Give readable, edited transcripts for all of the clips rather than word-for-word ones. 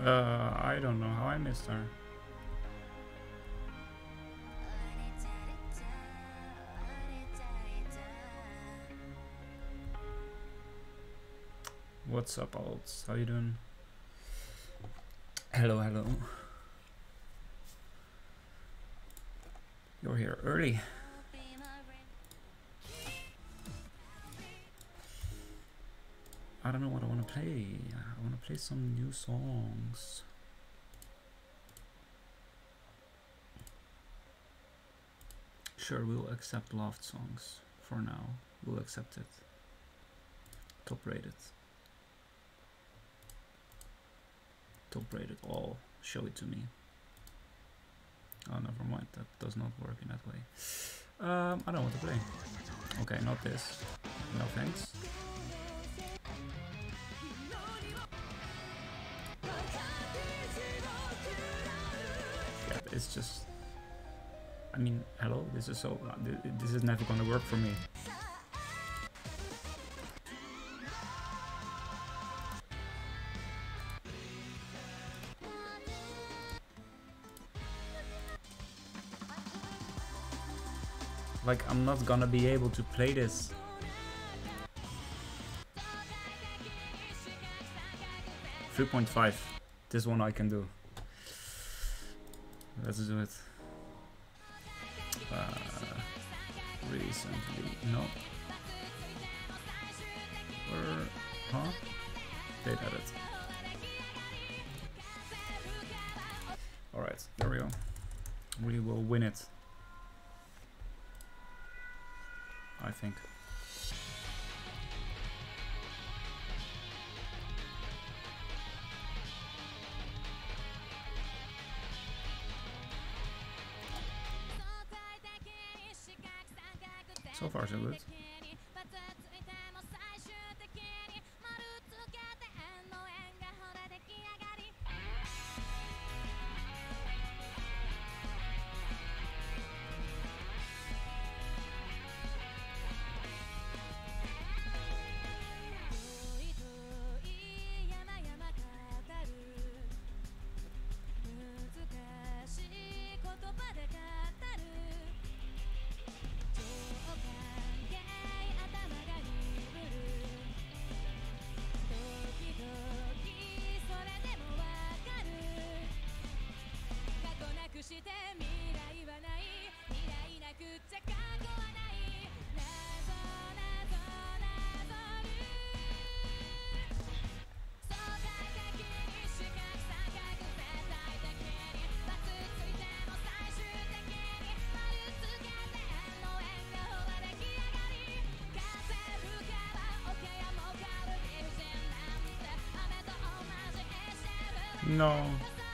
I don't know how I missed her. What's up, Alts? How you doing? Hello, hello. You're here early. I don't know what I want to play. I want to play some new songs. Sure, we'll accept Loft songs for now. We'll accept it. Top rated. Top rated all. Show it to me. Oh, never mind. That does not work in that way. I don't know what to play. Okay, not this. No thanks. Yeah, it's just. I mean, hello. This is so. This is never gonna work for me. Like, I'm not gonna be able to play this. .5. This one I can do. Let's do it. Recently, no. Or, huh? They did it. Alright, there we go. We will win it. I think. So far so good. No.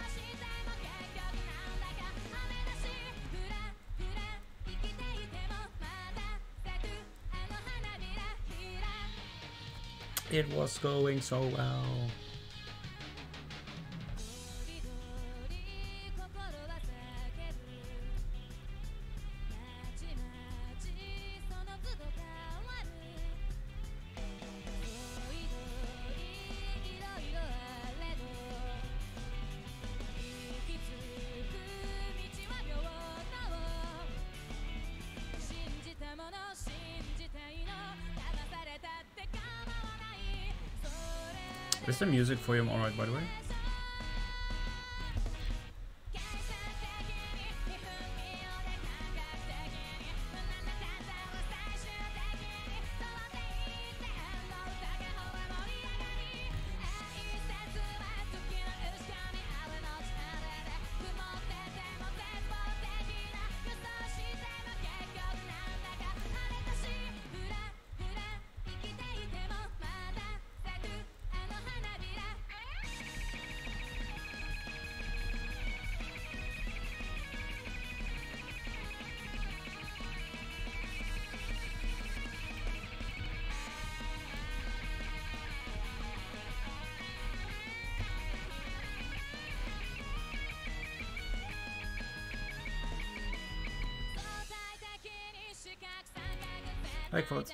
It was going so well. Is the music for you alright, by the way? Hey, Quote.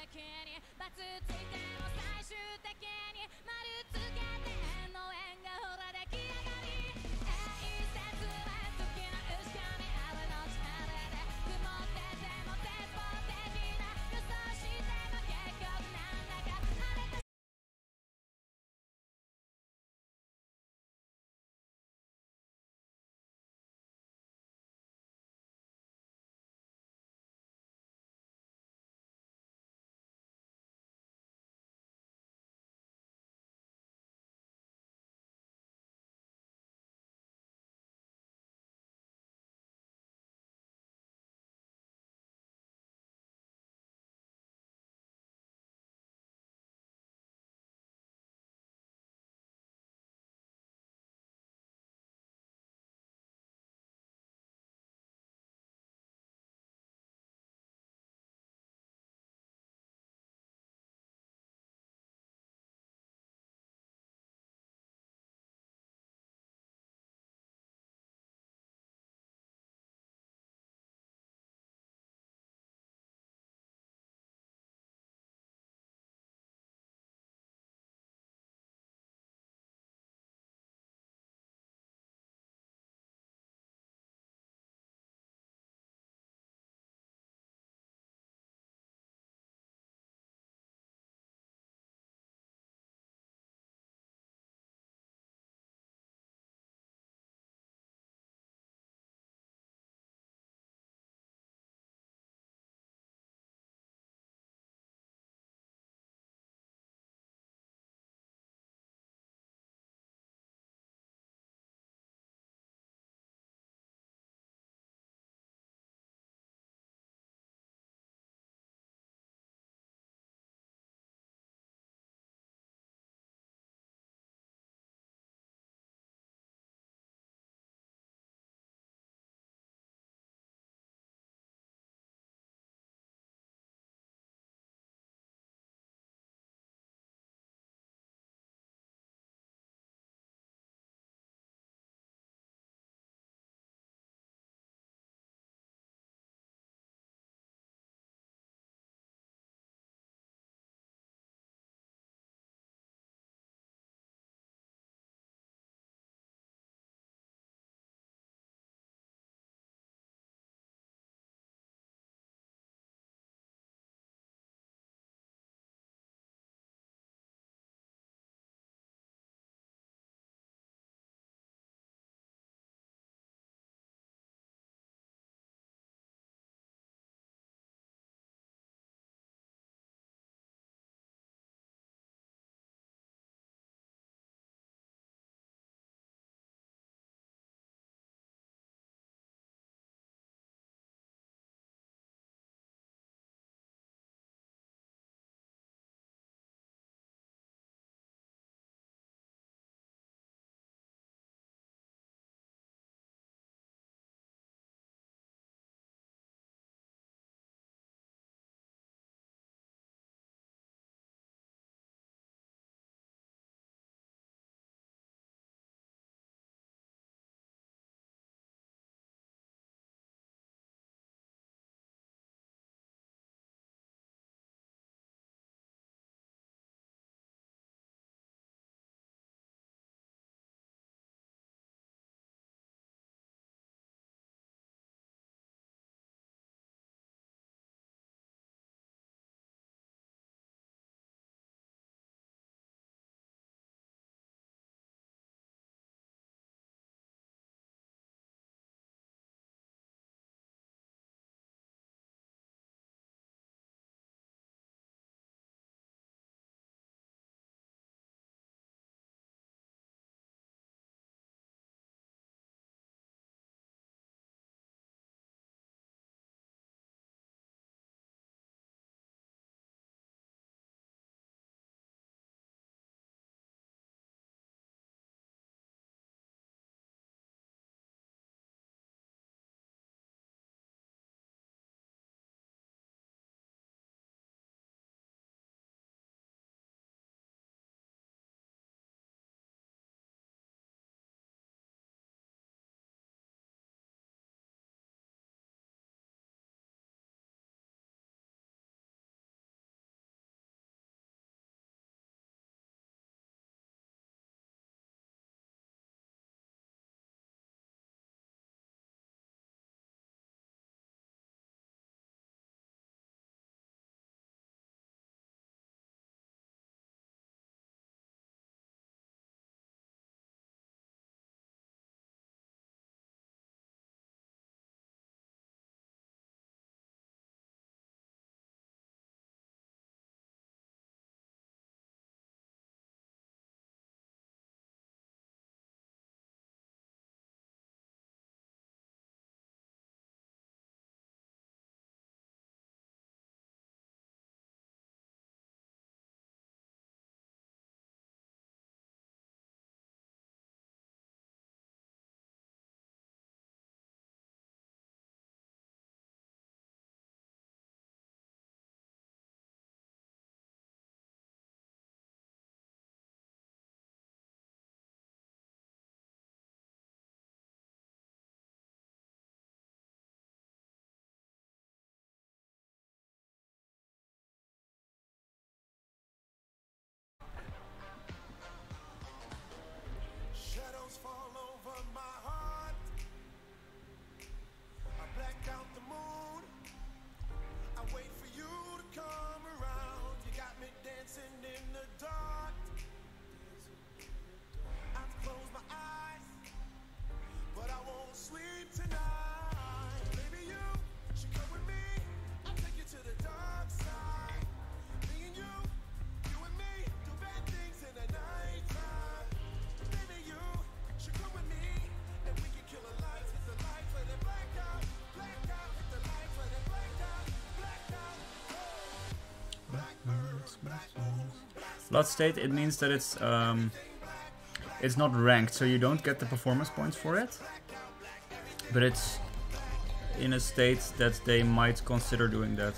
Blood state, it means that it's not ranked, so you don't get the performance points for it. But it's in a state that they might consider doing that.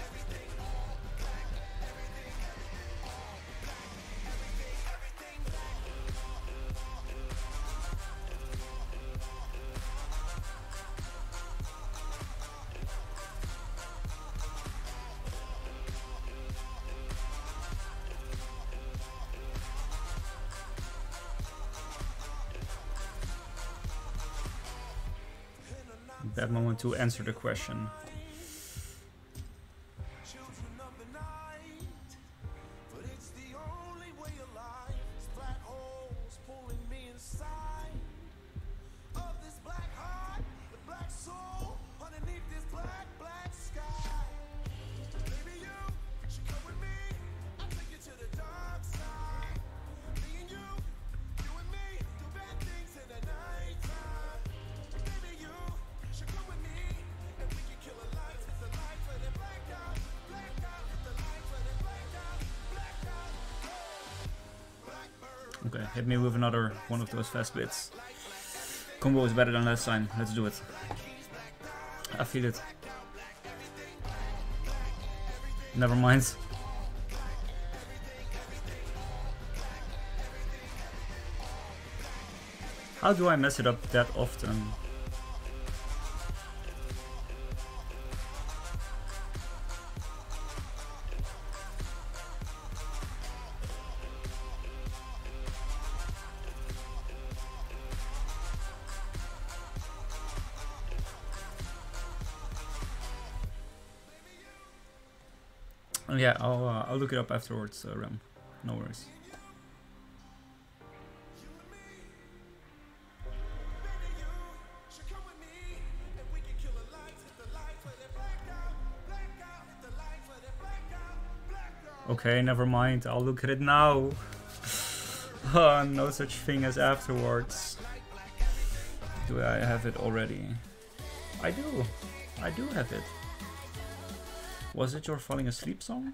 That moment to answer the question. Okay, hit me with another one of those fast bits. Combo is better than last time. Let's do it. I feel it. Never mind. How do I mess it up that often? Yeah, I'll look it up afterwards, Rem. No worries. Okay, never mind. I'll look at it now. Oh, no such thing as afterwards. Do I have it already? I do. I do have it. Was it your falling asleep song?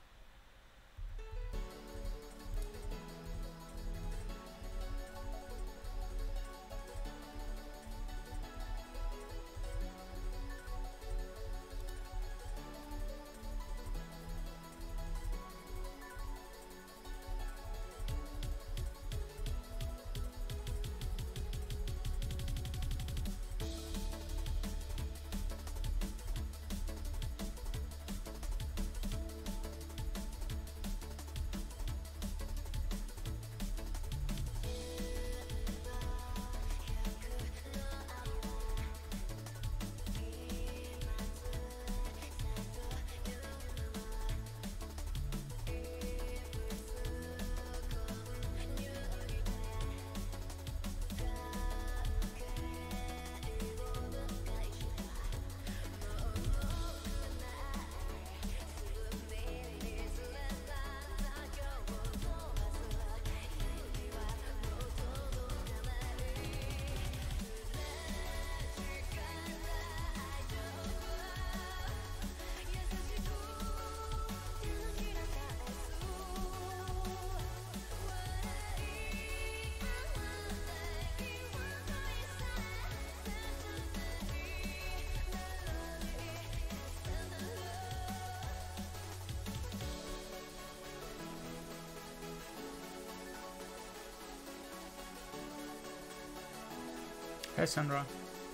Hey Sandra.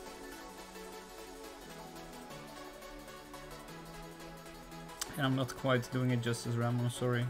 And I'm not quite doing it justice, Ram, I'm sorry.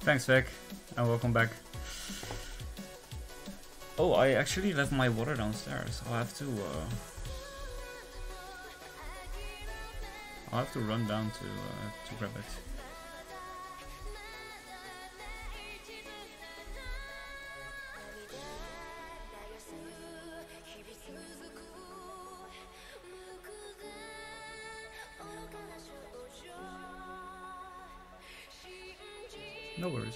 Thanks, Vic, and welcome back. Oh, I actually left my water downstairs. I'll have to run down to grab it. No worries.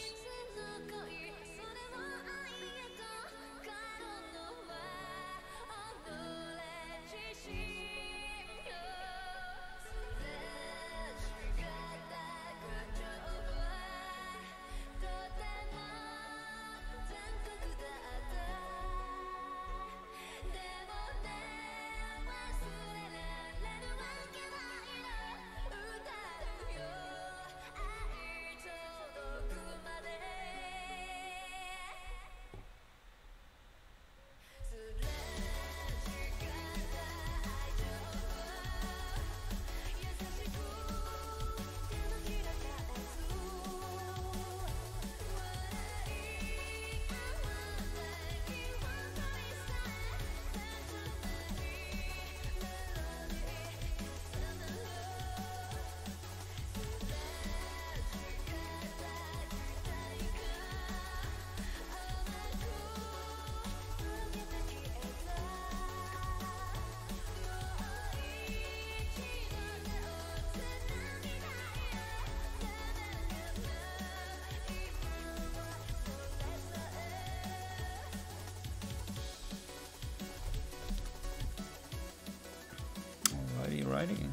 Writing.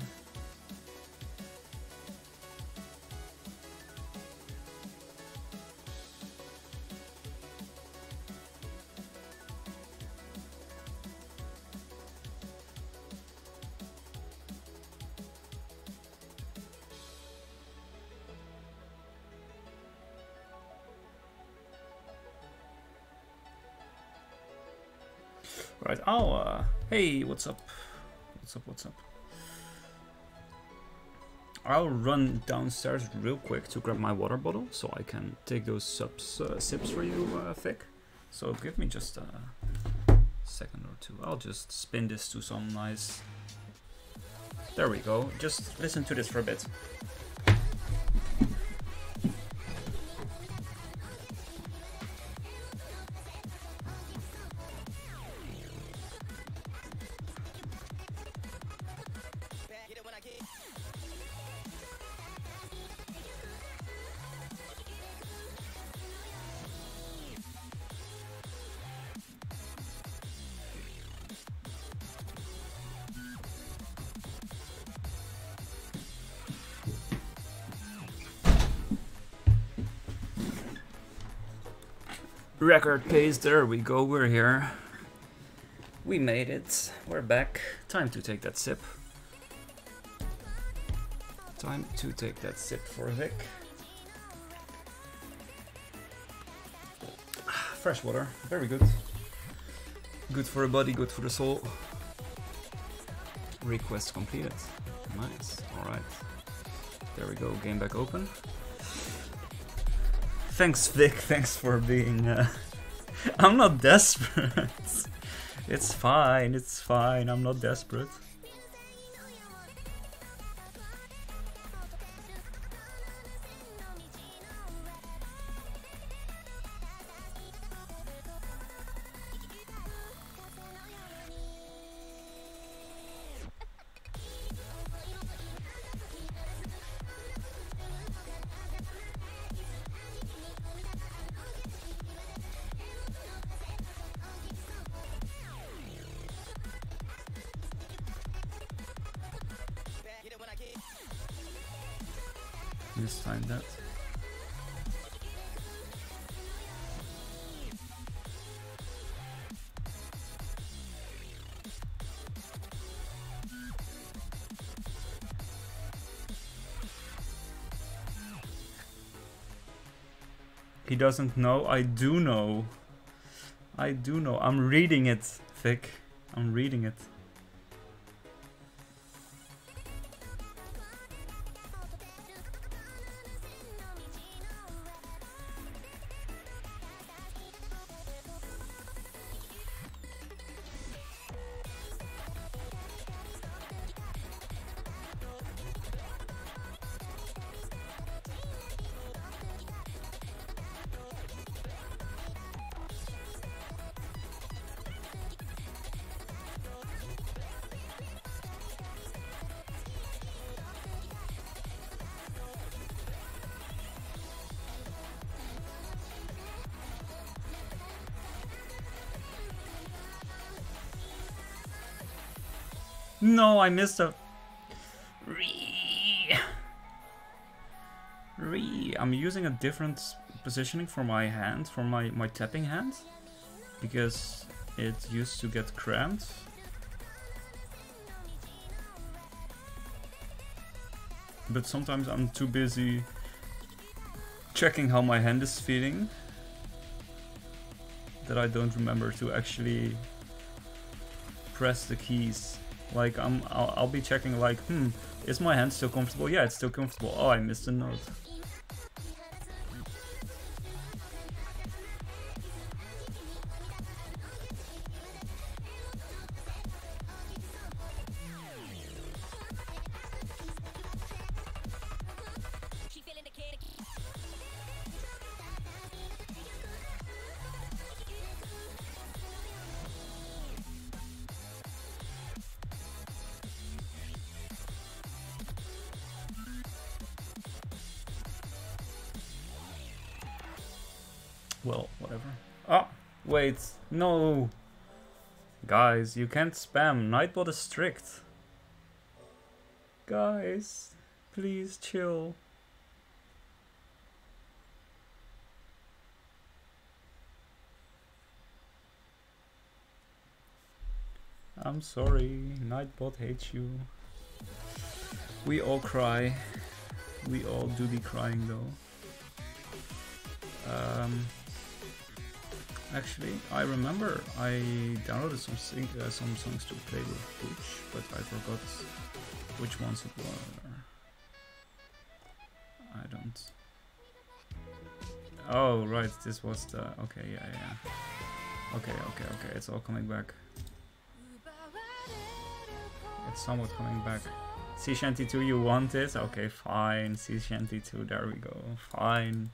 Right. Oh, hey, what's up? What's up? I'll run downstairs real quick to grab my water bottle so I can take those sips for you, Vic. So give me just a second or two. I'll just spin this to some nice... There we go. Just listen to this for a bit. Record pace, there we go, we're here. We made it, we're back. Time to take that sip. Time to take that sip for Vic. Fresh water, very good. Good for the body, good for the soul. Request completed. Nice, alright. There we go, game back open. Thanks, Vic. Thanks for being... I'm not desperate. It's fine, it's fine. I'm not desperate. Just find that. He doesn't know. I do know. I do know. I'm reading it, Vic. I'm reading it. No, I missed a... I'm using a different positioning for my hand, for my tapping hand, because it used to get cramped. But sometimes I'm too busy checking how my hand is feeling that I don't remember to actually press the keys. Like I'll be checking like, is my hand still comfortable? Yeah, it's still comfortable. Oh, I missed a note. Well, whatever. Oh, wait, no. Guys, you can't spam. Nightbot is strict. Guys, please chill. I'm sorry, Nightbot hates you. We all cry. We all do be crying though. Actually, I remember I downloaded some songs to play with Butch, but I forgot which ones it were. I don't... Oh, right, this was the... Okay, yeah. Okay, it's all coming back. It's somewhat coming back. Sea Shanty 2, you want it? Okay, fine. Sea Shanty 2, there we go. Fine.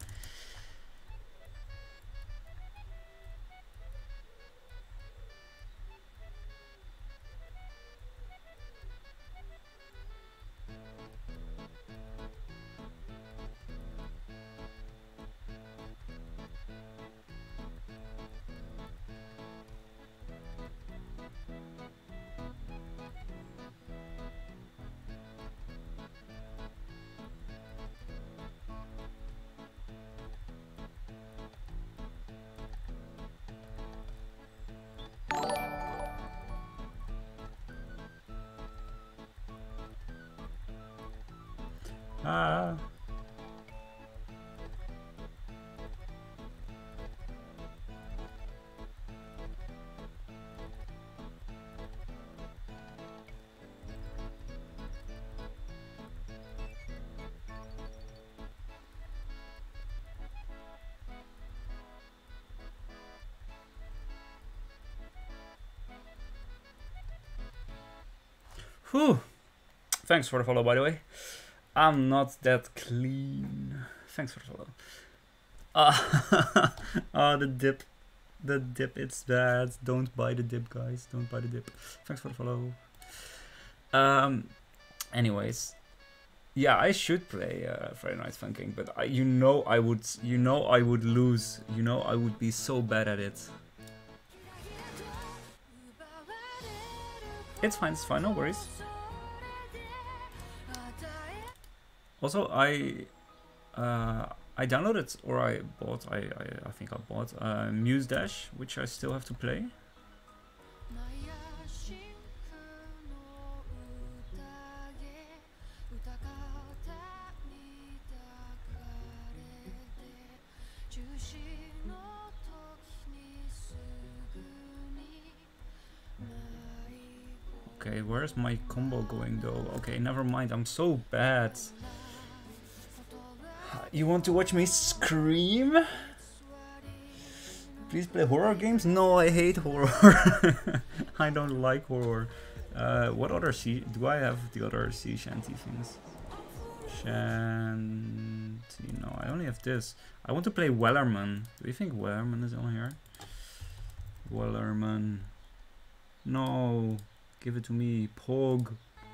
Whew. Thanks for the follow, by the way. I'm not that clean. Thanks for the follow. The dip. The dip, it's bad. Don't buy the dip, guys. Don't buy the dip. Thanks for the follow. Anyways. Yeah, I should play Friday Night Funkin', but I would lose. You know I would be so bad at it. It's fine, no worries. Also, I downloaded, or I bought, I think I bought Muse Dash, which I still have to play. Okay, where's my combo going though? Okay, never mind, I'm so bad. You want to watch me scream? Please play horror games? No, I hate horror. I don't like horror. What other do I have the other sea shanty things? Shanty, no, I only have this. I want to play Wellerman. Do you think Wellerman is on here? Wellerman. No. Give it to me, Pog.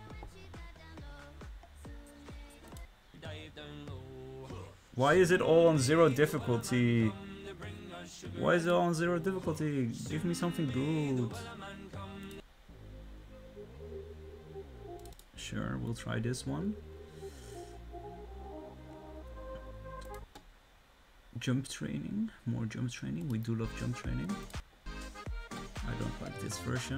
Why is it all on 0 difficulty? Why is it all on 0 difficulty? Give me something good. Sure, we'll try this one. Jump training, more jump training. We do love jump training. I don't like this version.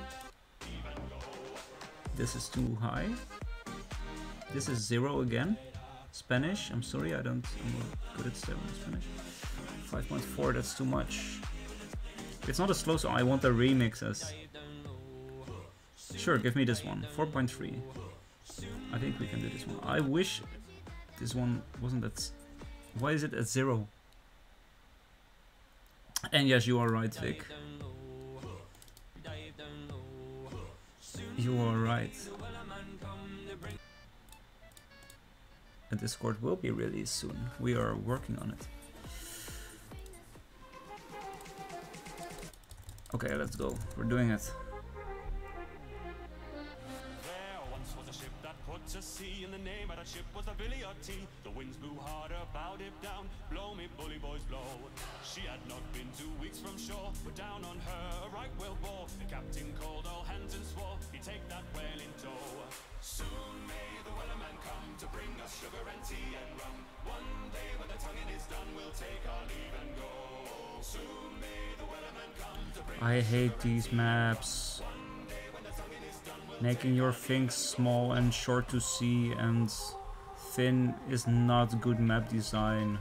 This is too high. This is 0 again. Spanish, I'm sorry, I'm not good at Spanish. 5.4, that's too much. It's not a slow song, I want the remixes. Sure, give me this one, 4.3. I think we can do this one. I wish this one wasn't at... Why is it at 0? And yes, you are right, Vic. You are right. The Discord will be released soon. We are working on it. Okay, let's go. We're doing it. To sea in the name of that ship was a Vilioti. The winds blew hard about it down. Blow me, bully boys, blow. She had not been 2 weeks from shore. We're down on her, a right whale bore. The captain called all hands and swore he'd take that whale in tow. Soon may the wellerman come to bring us sugar and tea and rum. One day when the tonguing is done, we'll take our leave and go. Soon may the wellerman come to bring I hate these maps. Making your things small and short to see and thin is not good map design.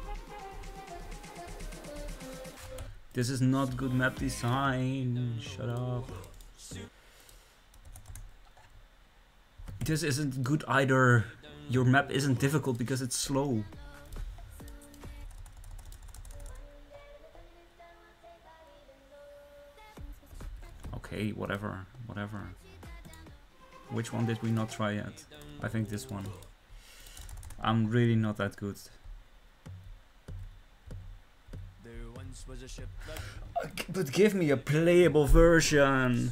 This is not good map design. Shut up. This isn't good either. Your map isn't difficult because it's slow. Okay, whatever. Which one did we not try yet? I think this one. I'm really not that good. But give me a playable version.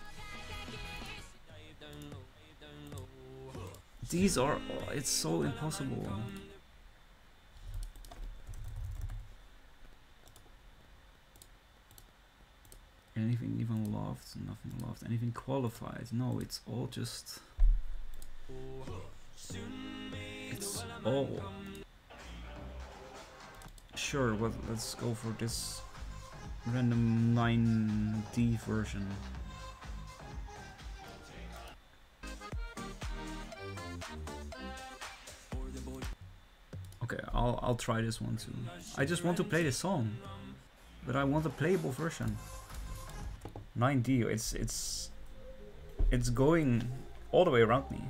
These are... Oh, it's so impossible. Anything even loved? Nothing loved. Anything qualified? No, it's all just... It's all... Sure, well, let's go for this random 9D version. Okay, I'll try this one too. I just want to play the song, but I want a playable version. 9D, it's going all the way around me.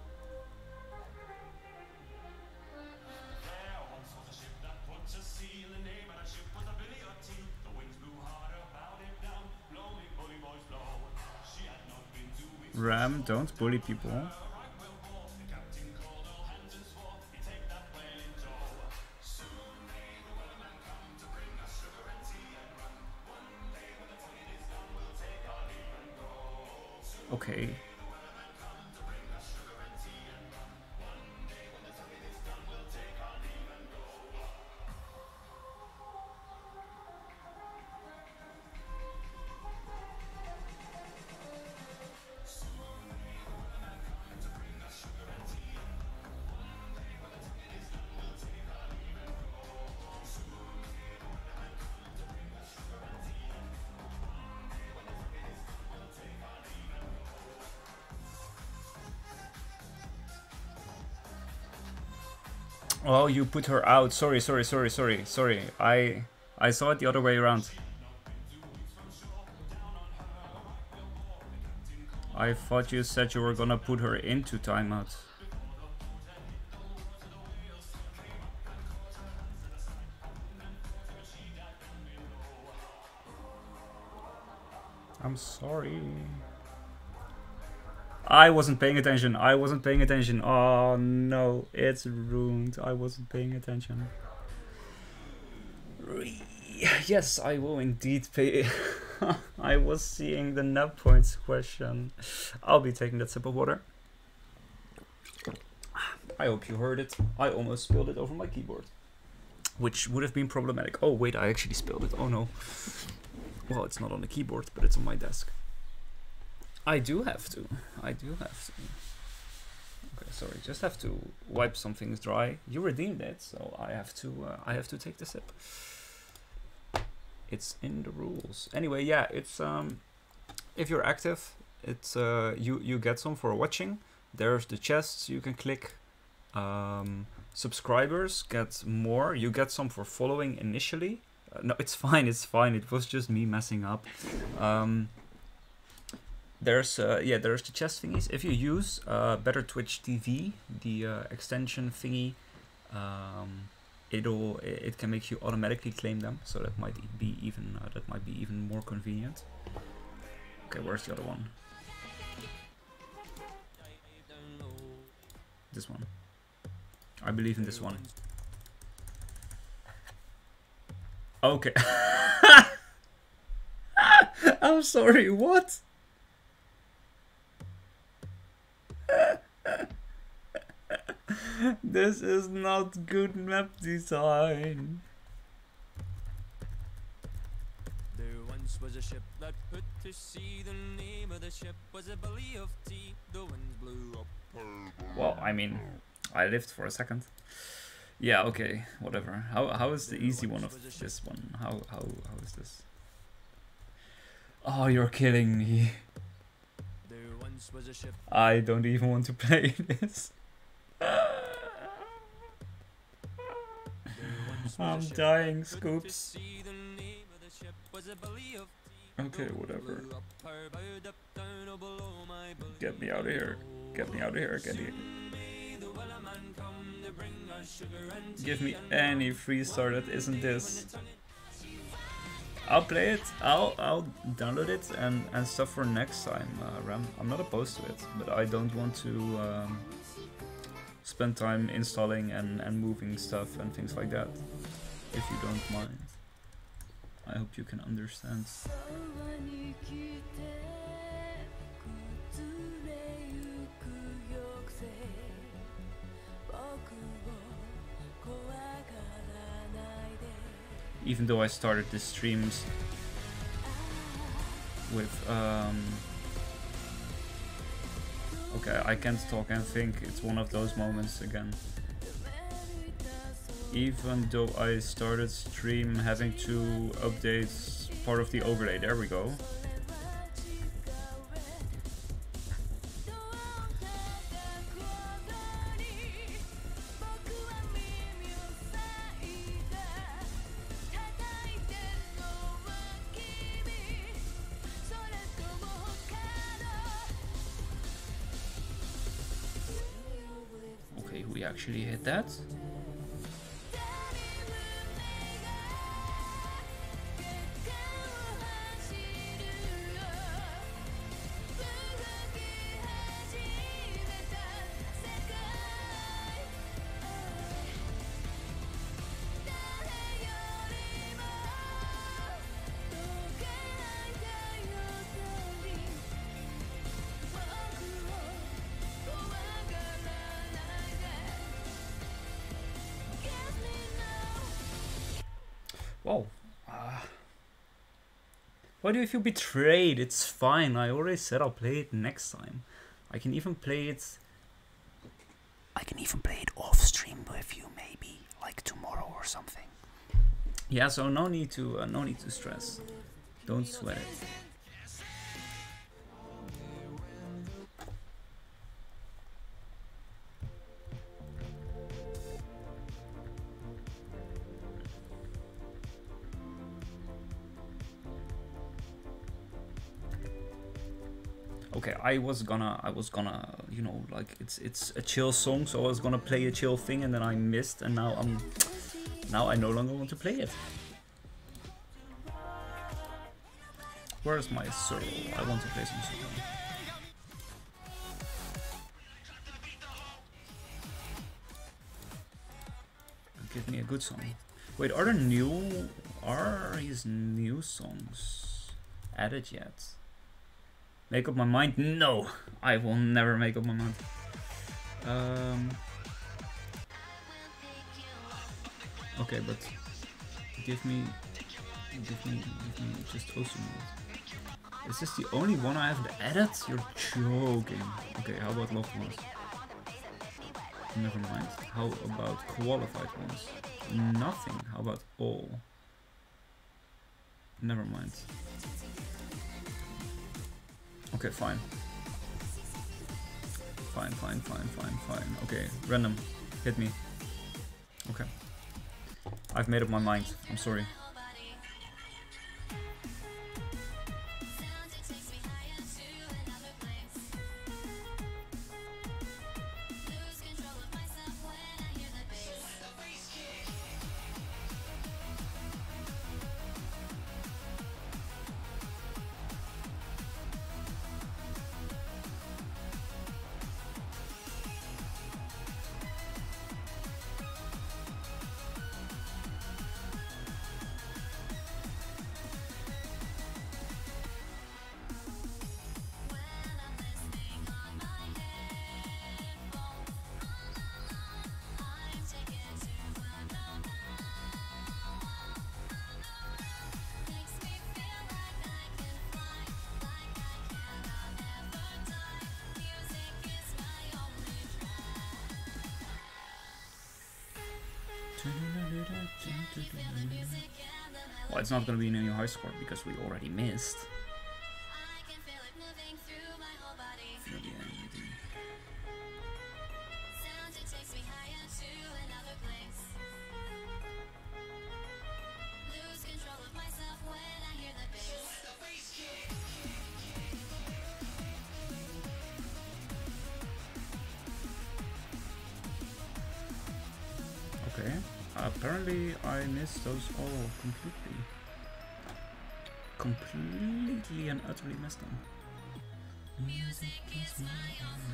Ram, don't bully people. Okay. Oh, you put her out. Sorry. I saw it the other way around. I thought you said you were gonna put her into timeout. I'm sorry. I wasn't paying attention. Oh no, it's ruined. I wasn't paying attention. Yes, I will indeed pay. I was seeing the net points question. I'll be taking that sip of water. I hope you heard it. I almost spilled it over my keyboard, which would have been problematic. Oh wait, I actually spilled it. Oh no. Well, it's not on the keyboard, but it's on my desk. I do have to. sorry, just have to wipe some things dry. You redeemed it, so I have to take the sip. It's in the rules. Anyway, yeah, it's if you're active, it's you get some for watching. There's the chests you can click. Subscribers get more. You get some for following initially. No, it's fine. It's fine. It was just me messing up. There's there's the chest thingies. If you use Better Twitch TV, the extension thingy, it can make you automatically claim them. So that might be even more convenient. Okay, where's the other one? This one. I believe in this one. Okay. I'm sorry, what? This is not good map design. There once was a ship that put to sea. The name of the ship was a belly of tea. The wind blew up. Well, I mean, I lived for a second. Yeah, okay, whatever. How is the easy one of this one? How is this? Oh, you're killing me. There once was a ship. I don't even want to play this. I'm dying, Scoops. Okay, whatever. Get me out of here. Get me out of here. Get me. Give me any freestar that isn't this. I'll play it. I'll download it and stuff for next time. Ram. I'm not opposed to it, but I don't want to spend time installing and moving stuff and things like that. If you don't mind, I hope you can understand. Even though I started the streams with okay, I can't talk and think. It's one of those moments again. Even though I started stream having to update part of the overlay. There we go. Okay, we actually hit that. Whoa. Why do you feel betrayed? It's fine. I already said I'll play it next time. I can even play it off stream with you, maybe like tomorrow or something. Yeah, so no need to stress. Don't sweat it. Okay, I was gonna, you know, like it's a chill song, so I was gonna play a chill thing, and then I missed, and now I no longer want to play it. Where's my solo? I want to play some solo. Give me a good song. Wait, are his new songs added yet? Make up my mind? No, I will never make up my mind. Okay, but give me just Osu mode. Is this the only one I haven't added? You're joking. Okay, how about Love Ones? Never mind. How about qualified ones? Nothing. How about all? Never mind. Okay, fine. Fine. Okay, random. Hit me. Okay. I've made up my mind. I'm sorry. Well, it's not gonna be a new high score because we already missed. Okay, apparently I missed those all completely. Completely and utterly missed them. Music is my only.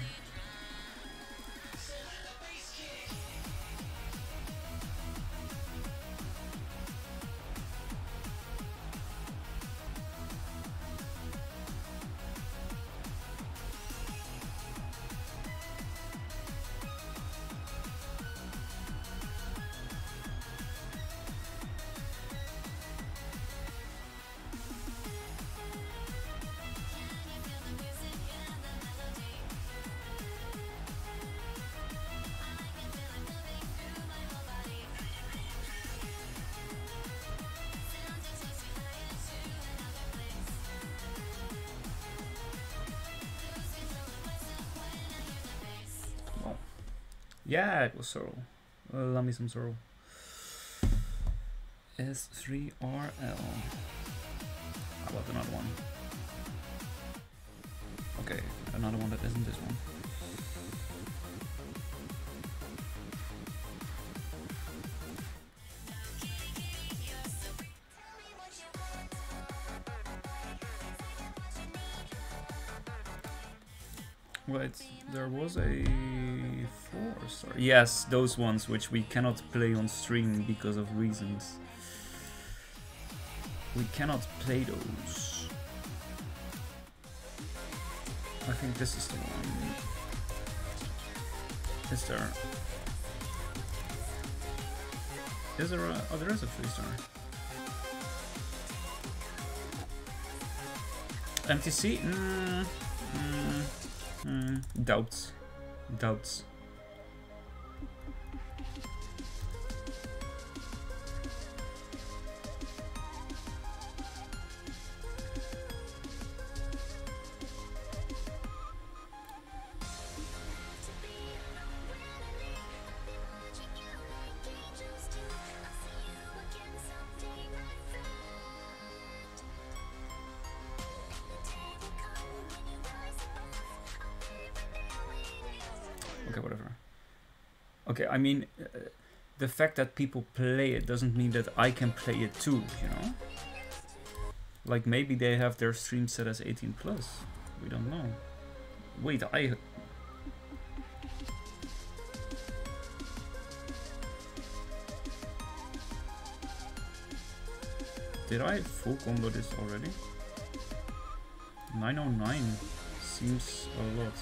Yeah, it was Sorrel. Love me some Sorrel. S3RL. How about another one? Okay, another one that isn't this one. Wait, there was a 4-star. Yes, those ones which we cannot play on stream because of reasons. We cannot play those. I think this is the one. Is there? Is there a... Oh, there is a 3-star. MTC? Doubts. Doubts. Okay, whatever. Okay, I mean, the fact that people play it doesn't mean that I can play it too, you know? Like, maybe they have their stream set as 18+. We don't know. Wait, Did I full combo this already? 909 seems a lot.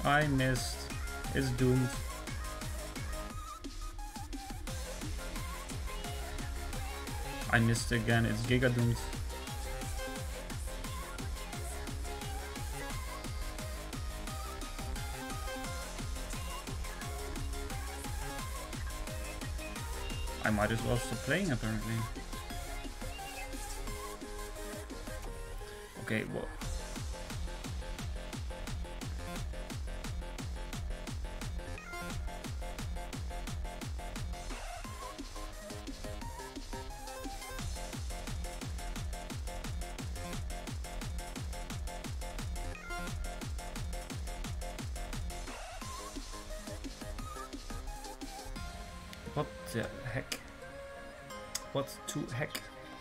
I missed. It's doomed. I missed again. It's giga doomed. I might as well stop playing apparently. Okay, well. What the heck? What to heck?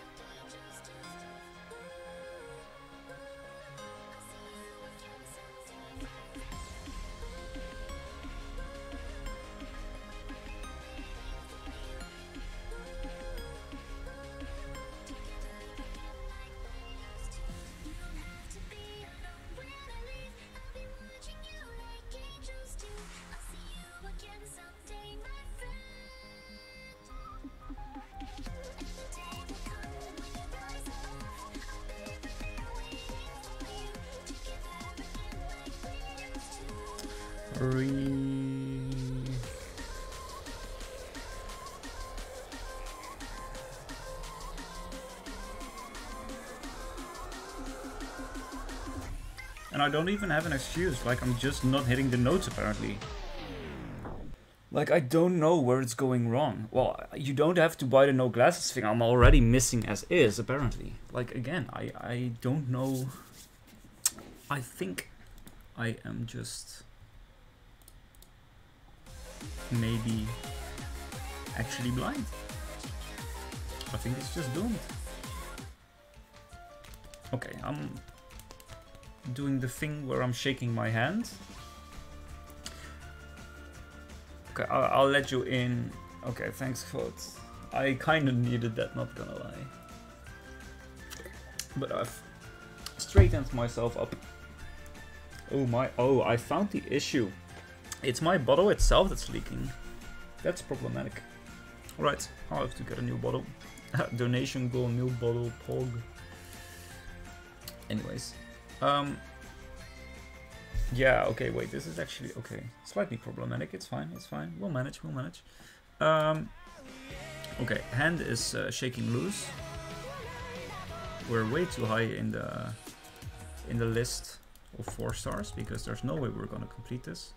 And I don't even have an excuse, like I'm just not hitting the notes apparently. Like I don't know where it's going wrong. Well, you don't have to buy the no glasses thing, I'm already missing as is apparently. Like again, I don't know. I think I am just maybe actually blind. I think it's just doomed. Okay, I'm doing the thing where I'm shaking my hand. Okay, I'll let you in. Okay, thanks, Quote. I kind of needed that, not gonna lie. But I've straightened myself up. Oh my, oh, I found the issue. It's my bottle itself that's leaking. That's problematic. Alright, I'll have to get a new bottle. Donation goal, new bottle, pog. Anyways. Yeah, okay, wait, this is actually, okay, slightly problematic, it's fine, we'll manage. Okay, hand is shaking loose. We're way too high in the list of 4 stars, because there's no way we're gonna complete this.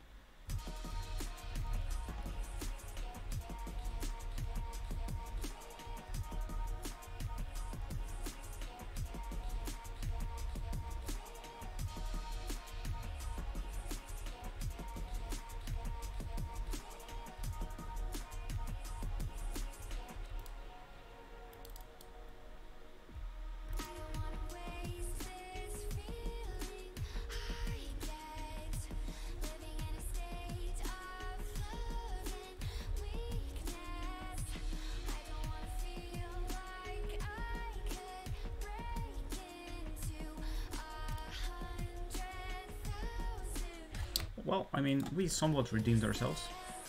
Well, I mean, we somewhat redeemed ourselves.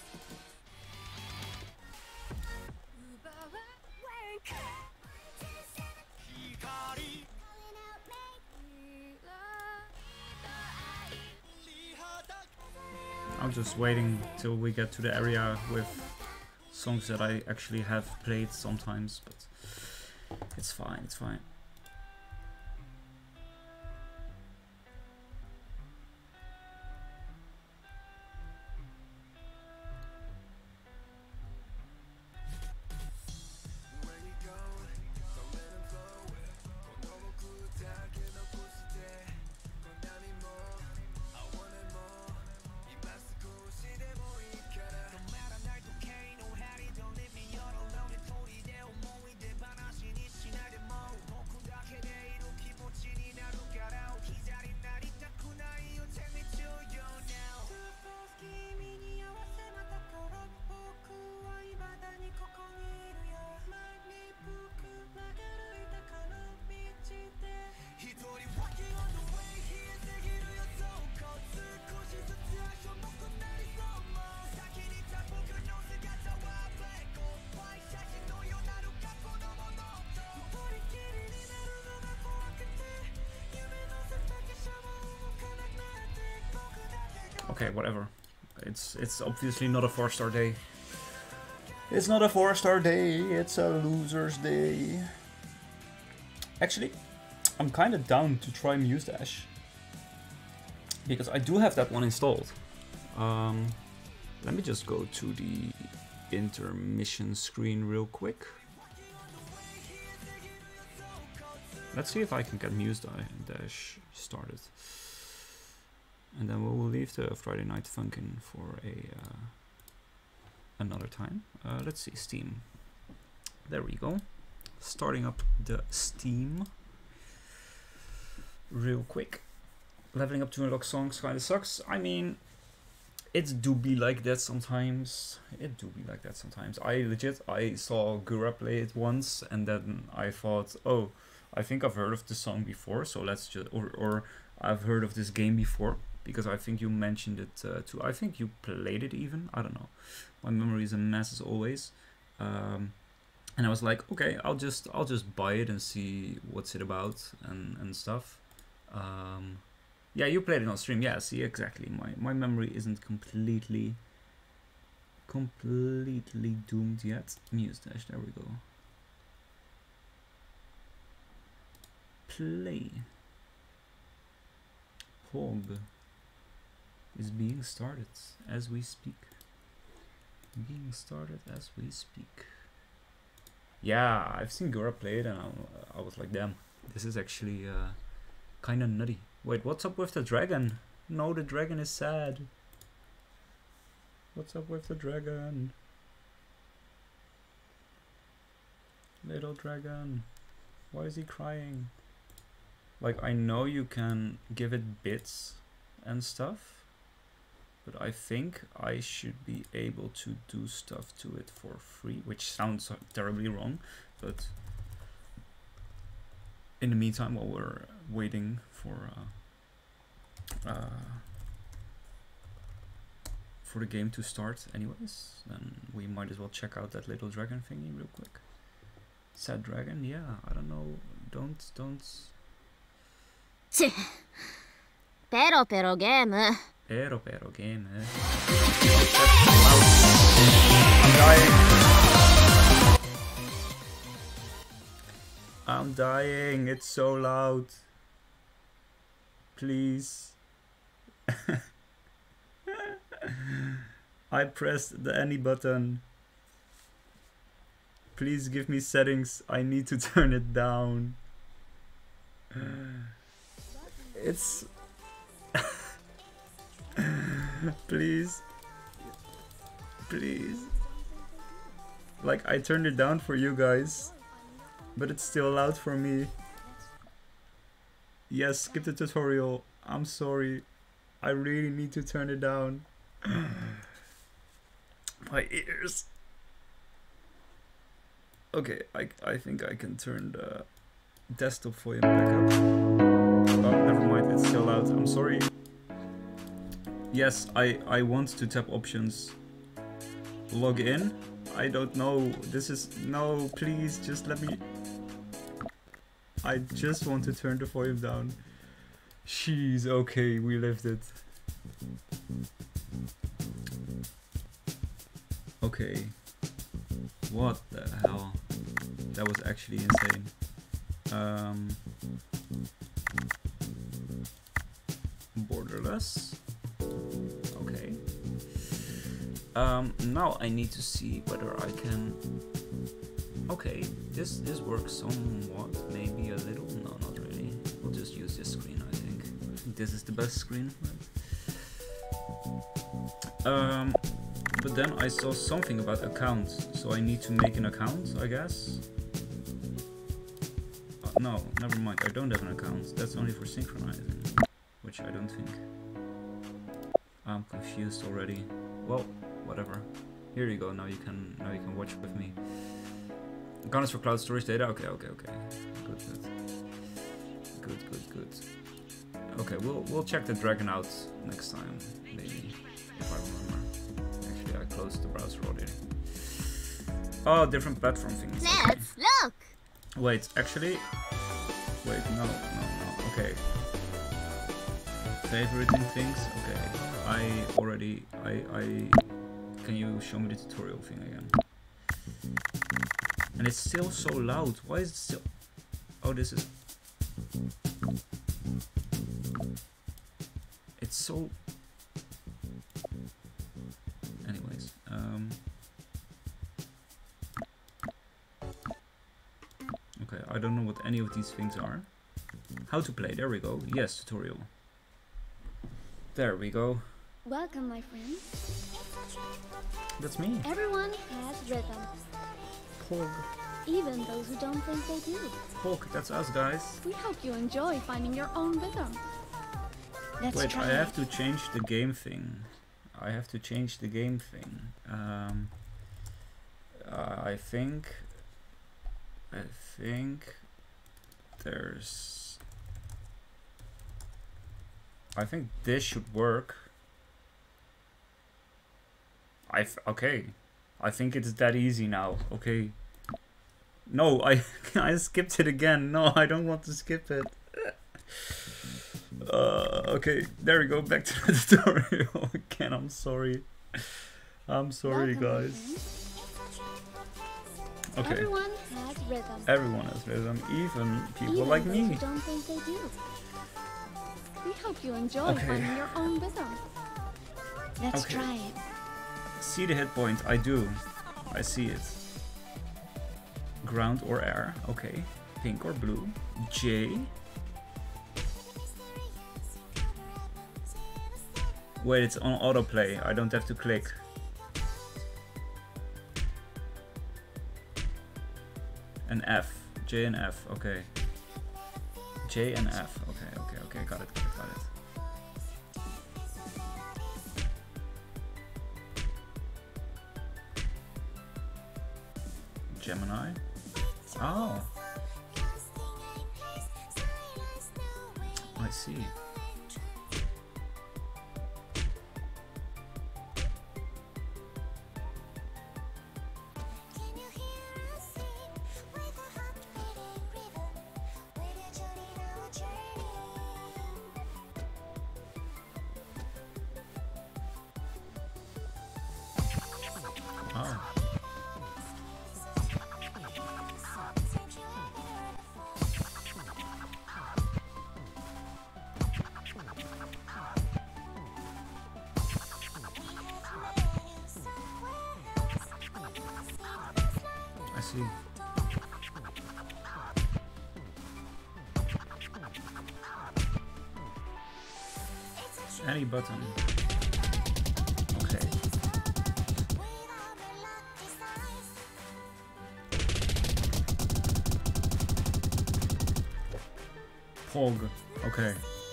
I'm just waiting till we get to the area with songs that I actually have played sometimes, but it's fine, it's fine. Okay, whatever. It's obviously not a 4-star day. It's not a 4-star day, it's a loser's day. Actually, I'm kind of down to try Muse Dash. Because I do have that one installed. Let me just go to the intermission screen real quick. Let's see if I can get Muse Dash started. And then we will leave the Friday Night Funkin' for another time. Let's see, Steam. There we go. Starting up the Steam real quick. Leveling up to unlock songs kinda sucks. I mean, it do be like that sometimes. I saw Gura play it once, and then I thought, oh, I think I've heard of this song before, so let's just, or I've heard of this game before, because I think you mentioned it too. I think you played it even, I don't know. My memory is a mess as always. And I was like, okay, I'll just buy it and see what's it about and stuff. Yeah, you played it on stream. Yeah, see, exactly. My memory isn't completely doomed yet. Muse Dash, there we go. Play. Pog is being started as we speak. Yeah, I've seen Gura play it and I was like, damn, this is actually kind of nutty. Wait, what's up with the dragon? No, the dragon is sad. What's up with the dragon? Little dragon. Why is he crying? Like, I know you can give it bits and stuff, but I think I should be able to do stuff to it for free, which sounds terribly wrong, but in the meantime, while we're waiting for the game to start anyways, then we might as well check out that little dragon thingy real quick. Sad dragon, yeah, I don't know, don't... Pero game. Pero game. I'm dying, it's so loud. Please. I pressed the any button. Please give me settings, I need to turn it down. It's... Please. Like, I turned it down for you guys, but it's still loud for me. Yes, skip the tutorial. I'm sorry. I really need to turn it down. My ears. Okay, I think I can turn the desktop volume back up. Oh, never mind, it's still loud. I'm sorry. Yes, I want to tap options. Log in? I don't know. This is... No, please, just let me... I just want to turn the volume down. Jeez, okay, we lived it. Okay. What the hell? That was actually insane. Borderless. Okay. Now I need to see whether I can... Okay, this works somewhat, maybe a little. No, not really. We'll just use this screen, I think. I think this is the best screen. Right? But then I saw something about accounts, so I need to make an account, I guess. No, never mind. I don't have an account. That's only for synchronizing, which I don't think. I'm confused already. Well, whatever. Here you go. Now you can watch with me. Accounts for cloud storage data. Okay. Good. Okay, we'll check the dragon out next time, maybe, if I remember. Actually, I closed the browser already. Oh, different platform things. Let's look. Wait, actually. Wait, no. Okay. Favoriting things? Okay, can you show me the tutorial thing again? And it's still so loud. Why is it still... Oh, this is... It's so... Anyways, okay, I don't know what any of these things are. How to play, there we go. Yes, tutorial. There we go. Welcome, my friend. That's me. Everyone has rhythm, Pog. even those who don't think they do. Pog, that's us, guys. We hope you enjoy finding your own rhythm. Let's Wait, try I have it. to change the game thing. I have to change the game thing. I think there's... I think this should work. Okay. I think it's that easy now. Okay. No, I skipped it again. No, I don't want to skip it. Okay, there we go. Back to the tutorial again. I'm sorry. I'm sorry, Welcome, my guys. friend. Okay. Everyone has rhythm, Everyone has rhythm, even people even like those me. who don't think they do. We hope you enjoy Okay. finding your own rhythm. Let's Okay. try it. See the hit point? I do. I see it. Ground or air? Okay. Pink or blue? J. Wait, it's on autoplay. I don't have to click. An F. J and F. Okay. J and F. Okay. Got it. Gemini. Oh. I see. Oh. I see. Any button. Okay. Pog. Okay.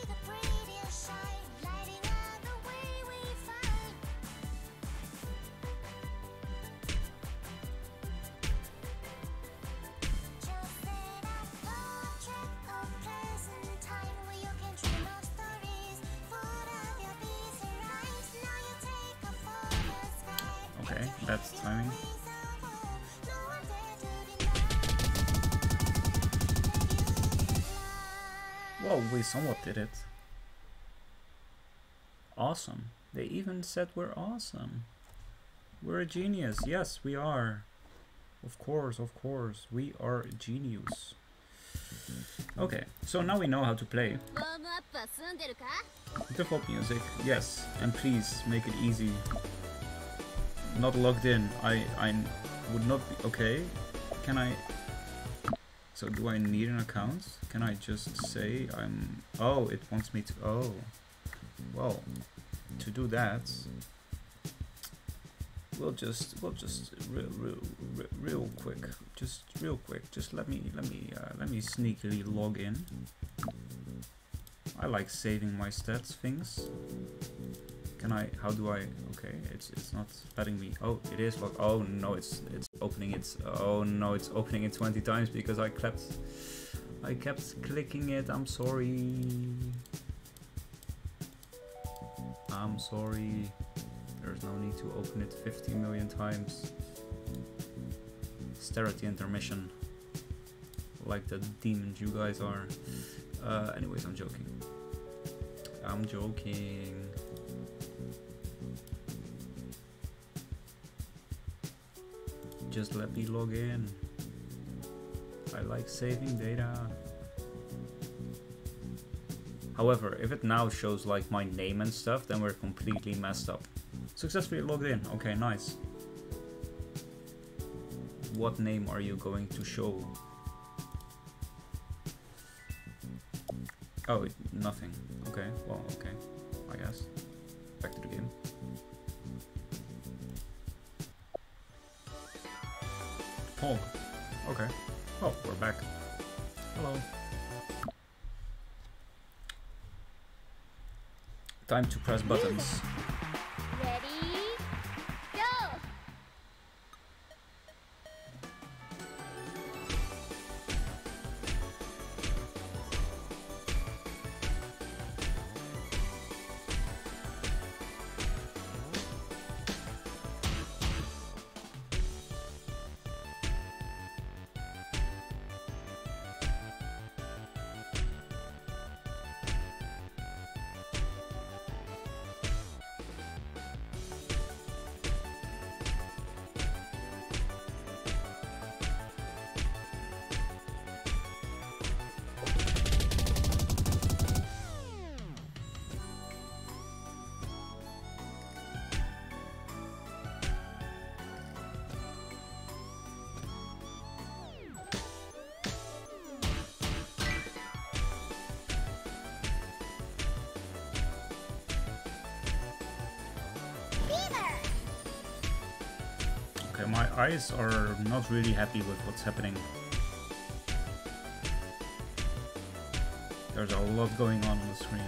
Okay, that's timing. Well, we somewhat did it. Awesome. They even said we're awesome. We're a genius. Yes, we are. Of course. We are a genius. Okay, so now we know how to play. ウォームアップは済んでるか？ Default music, yes, and please make it easy. Not logged in. I would not be okay. Can I? So do I need an account? Can I just say I'm? Oh, it wants me to. Oh, well, to do that, we'll just real quick. Just let me sneakily log in. I like saving my stats things. Can I? How do I? Okay, it's not letting me. Oh, it is. Oh no, it's opening it. Oh no, it's opening it 20 times because I kept clicking it. I'm sorry. There's no need to open it 50 million times. Stare at the intermission like the demons you guys are. Anyways, I'm joking. I'm joking. Just let me log in. I like saving data. However, if it now shows like my name and stuff, then we're completely messed up. Successfully logged in. Okay, nice. What name are you going to show? Oh, nothing. Okay, well, okay. I guess. Back to the game. Oh, okay. Oh, we're back. Hello. Time to press buttons. Ready? Go! Okay, my eyes are not really happy with what's happening. There's a lot going on the screen.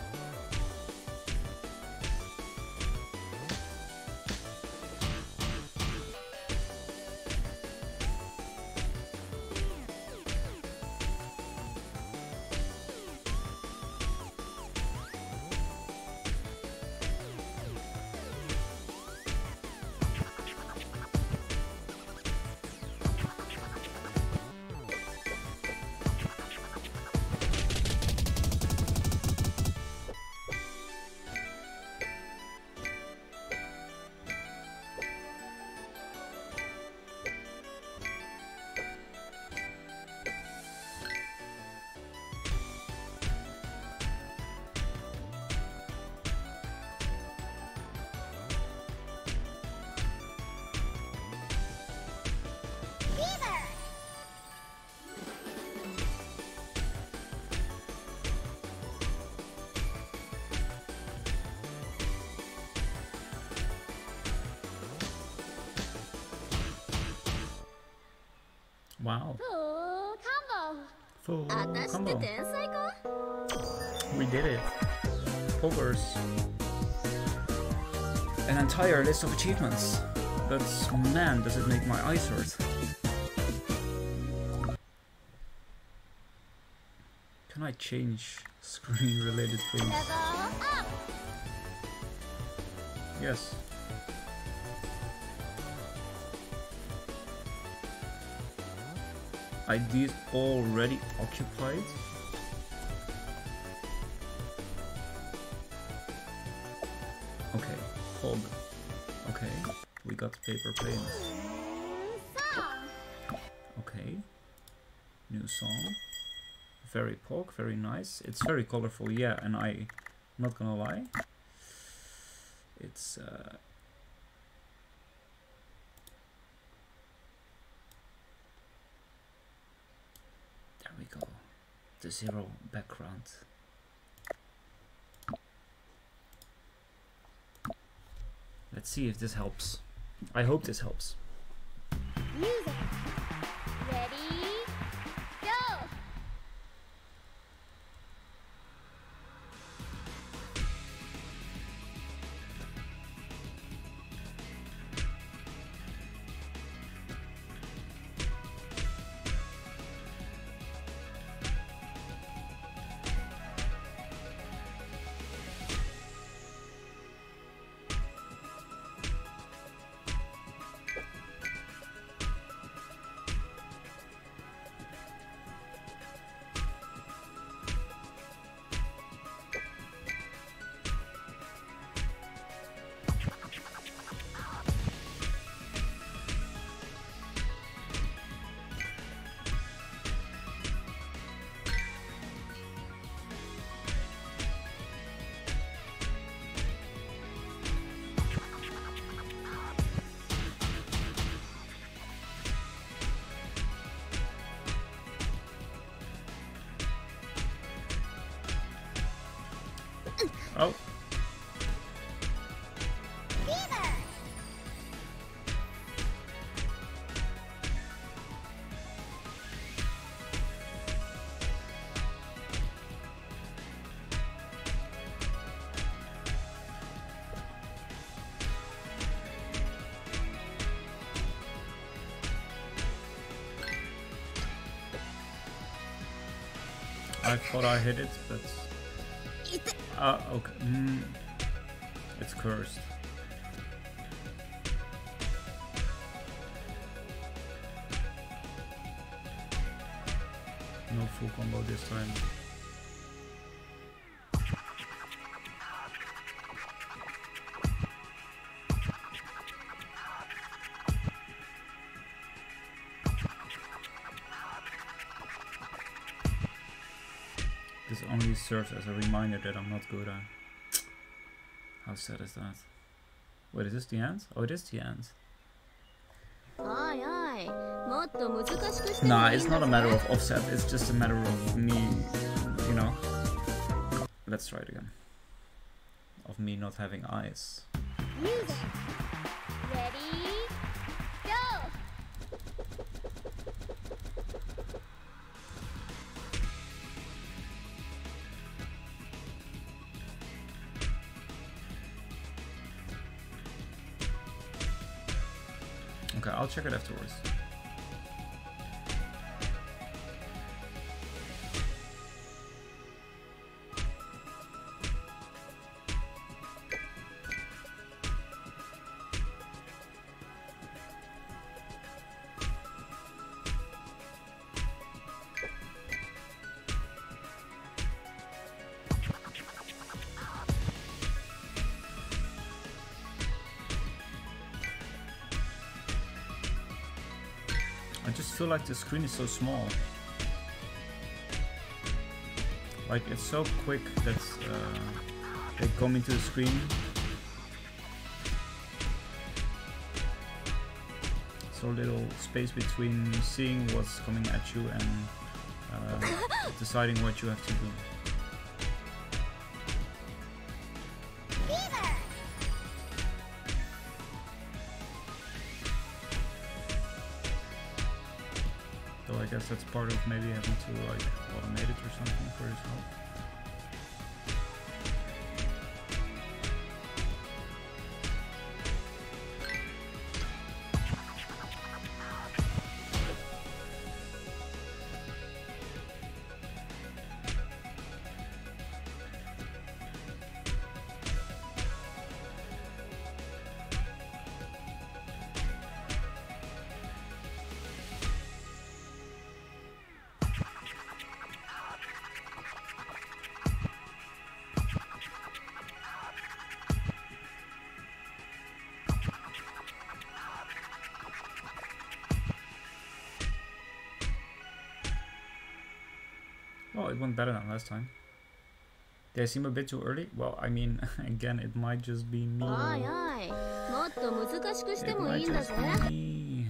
Wow. Full combo. We did it. Poggers. An entire list of achievements. But man, does it make my eyes hurt. Can I change screen related things? Yes. ID already occupied. Okay, hold. Okay, we got paper planes. Okay, new song. Very Pog, very nice. It's very colorful, yeah, and I'm not gonna lie. It's there we go. The zero background. Let's see if this helps. I hope this helps. Music. Ready? Go! Oh. I thought I hit it, but... okay. It's cursed. No full combo this time. This only serves as a reminder that I'm not good at. How sad is that? Wait, is this the end? Oh, it is the end. Nah, it's not a matter of offset, it's just a matter of me, you know. Let's try it again. Of me not having eyes. Music. Ready, go! Okay, I'll check it afterwards. I just feel like the screen is so small. Like it's so quick that they come into the screen. So little space between seeing what's coming at you and deciding what you have to do. I guess that's part of maybe having to like automate it or something for yourself. Well, it went better than last time. Did I seem a bit too early? Well, I mean, again, it might just be me. It might just be me.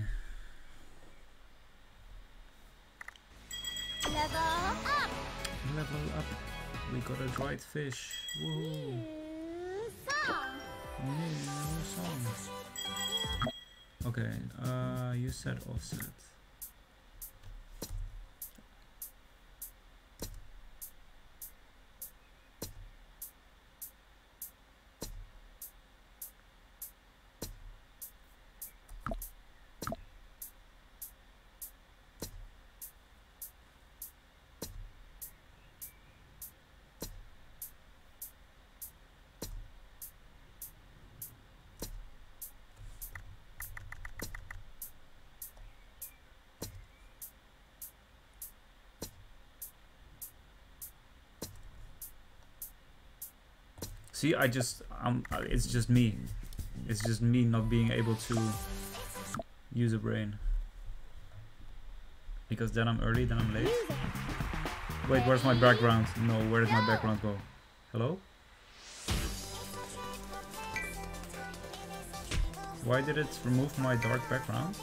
Level up! Level up. We got a dried fish. Woohoo. New song. Okay, you said offset. See, it's just me. It's just me not being able to use a brain. Because then I'm early, then I'm late. Wait, where's my background? No, where did my background go? Hello? Why did it remove my dark background?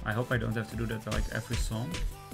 I hope I don't have to do that like every song.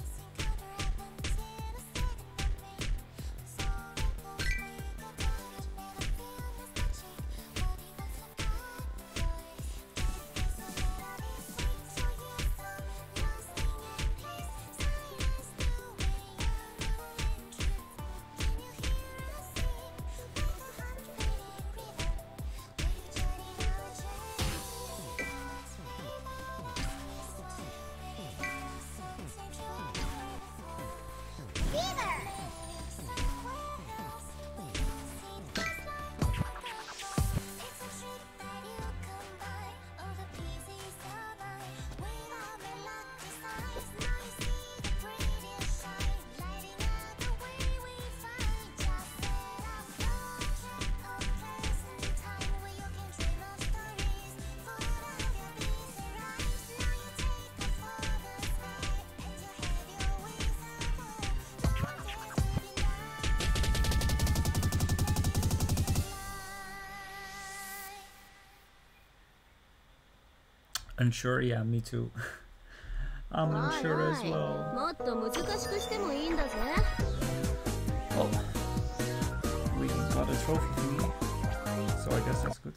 Unsure, yeah, me too. I'm unsure as well. もっと難しくしてもいいんだぜ Well, we got a trophy thingy, so I guess that's good.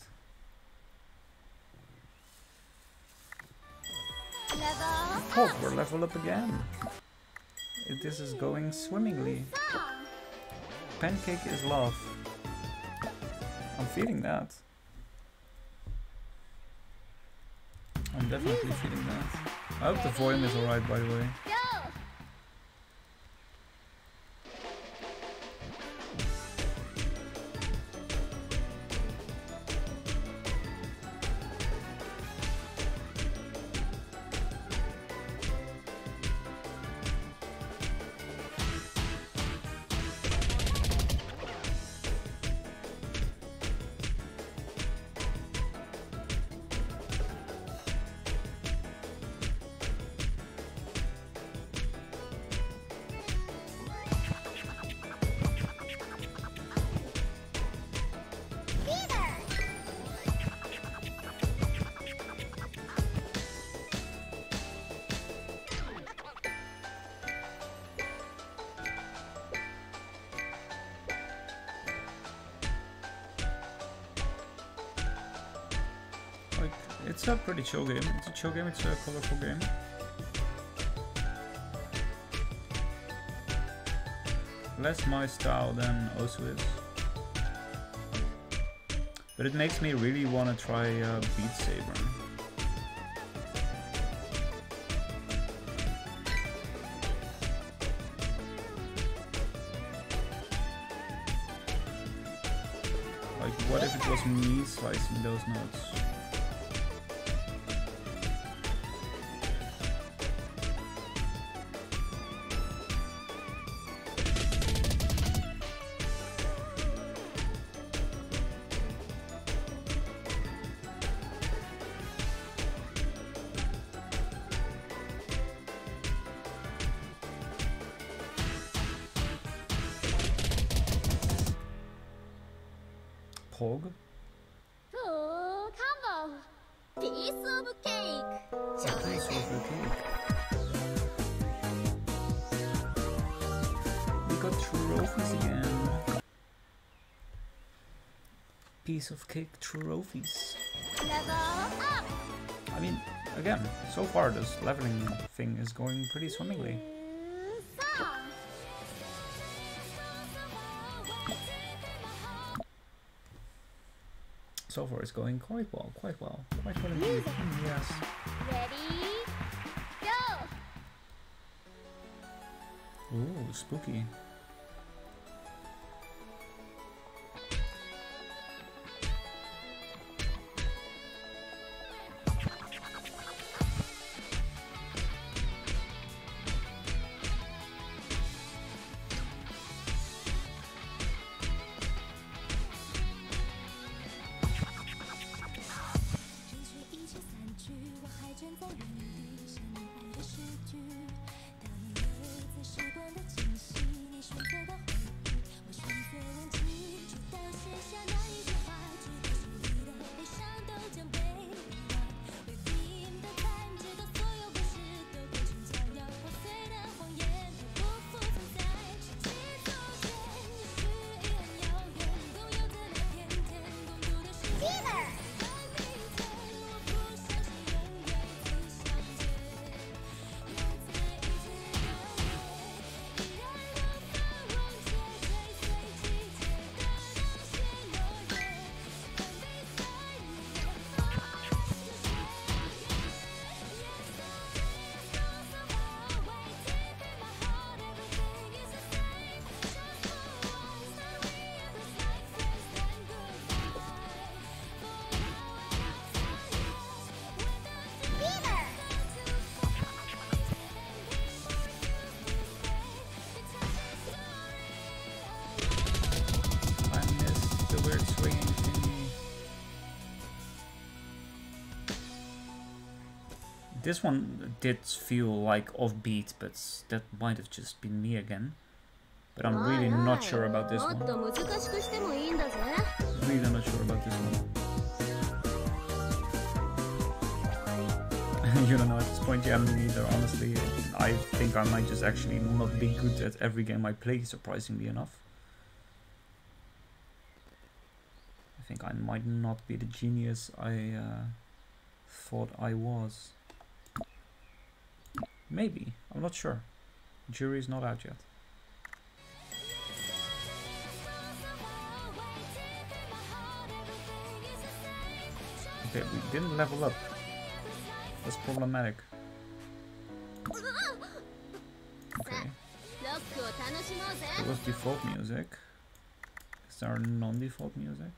Oh, we're level up again. This is going swimmingly. Pancake is love. I'm feeling that. I'm definitely feeling that. I hope the volume is alright, by the way. It's a pretty chill game. It's a chill game, it's a colorful game. Less my style than Osu is. But it makes me really want to try Beat Saber. Like, what if it was me slicing those notes? Pog? Oh, combo! Piece of cake! Piece of cake. We got trophies again. Piece of cake trophies. Level up! I mean, again, so far this leveling thing is going pretty swimmingly. So far it's going quite well indeed. Yes. Ready, go! Ooh, spooky. This one did feel like offbeat, but that might have just been me again. But I'm really not sure about this one. Really not sure about this one. You don't know at this point, yeah, me neither, honestly. I think I might just actually not be good at every game I play, surprisingly enough. I think I might not be the genius I thought I was. Maybe, I'm not sure. Jury is not out yet. Okay, we didn't level up. That's problematic. Okay. It was default music. Is there non-default music?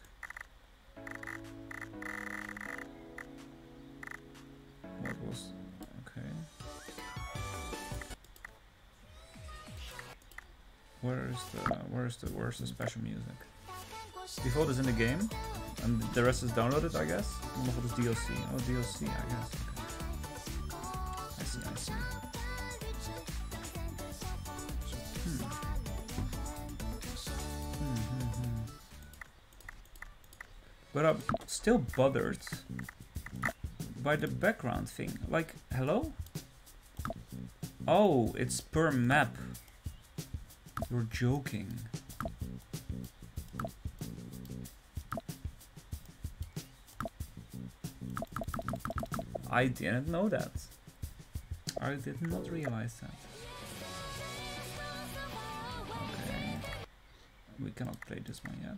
What was... okay. Where's the special music? Default is in the game, and the rest is downloaded, I guess. What is DLC? Oh, DLC, I guess. Okay. I see. But I'm still bothered by the background thing. Like, hello? Oh, it's per map. You're joking. I didn't know that. I did not realize that. Okay. We cannot play this one yet.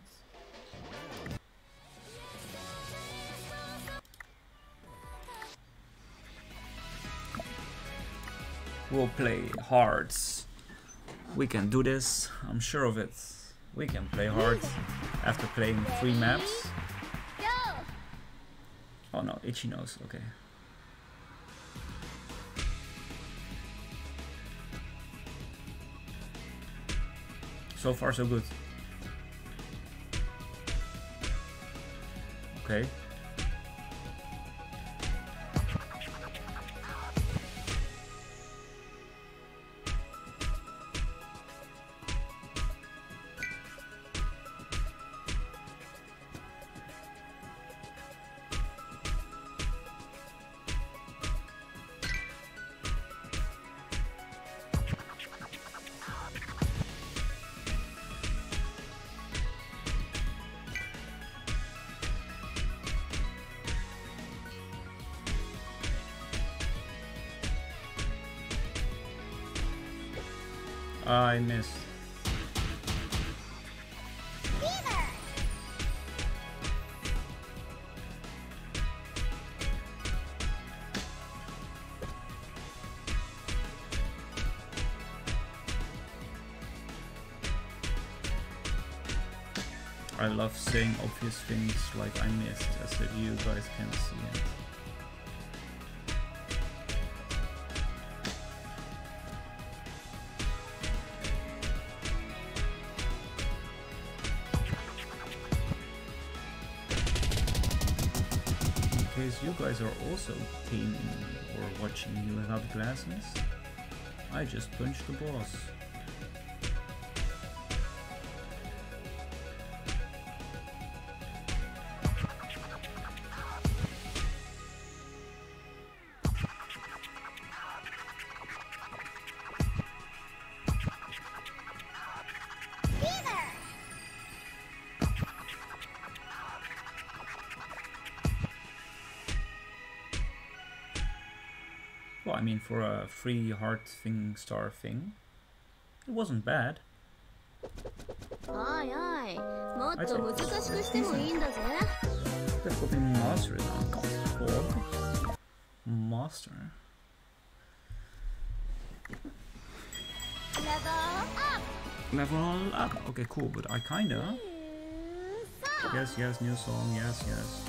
We'll play hards. We can do this. I'm sure of it. We can play hard after playing 3 maps. Oh no, itchy nose. Okay. So far, so good. Okay. I missed. I love saying obvious things like I missed, as if you guys can see it. You guys are also gaming or watching me without glasses. I just punched the boss. Well, I mean, for a free heart thing star thing, it wasn't bad. I I'd say they've got me master now. God. Master. Level up. Okay, cool, but I kinda... Yes, new song, yes.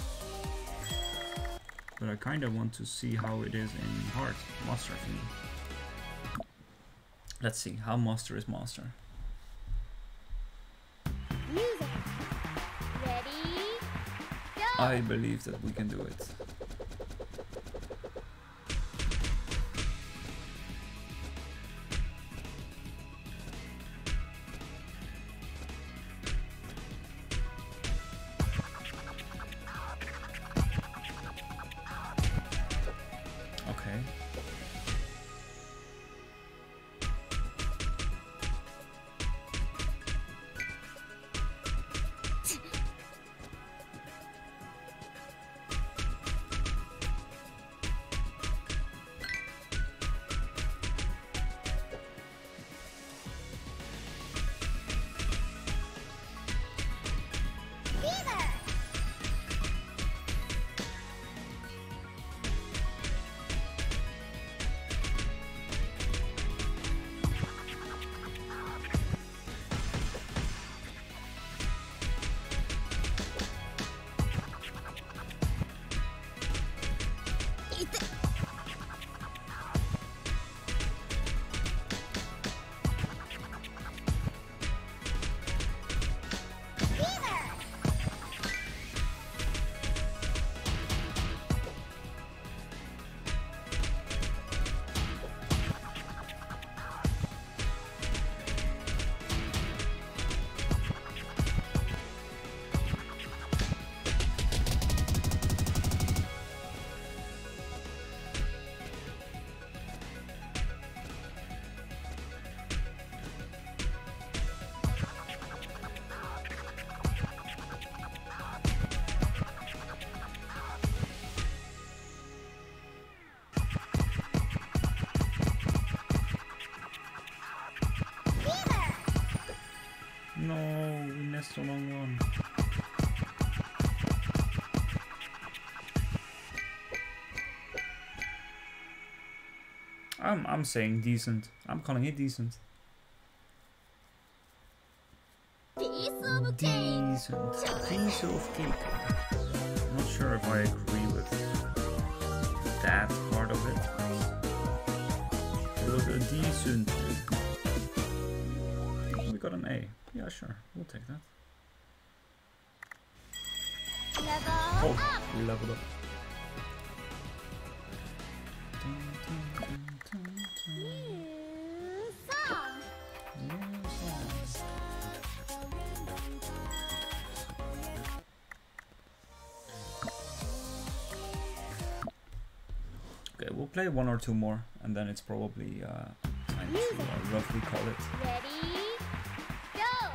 But I kinda want to see how it is in hard master thing. Let's see, how master is master. Music. Ready? Go. I believe that we can do it. Okay. No, we missed the long one. I'm saying decent. I'm calling it decent. Piece of cake. Decent. Piece of cake. I'm not sure if I agree with that part of it. It was a decent. We got an A. Yeah, sure. We'll take that. Level Oh, up. we leveled up. New song. Okay, we'll play one or two more, and then it's probably time to roughly call it. Ready? Go.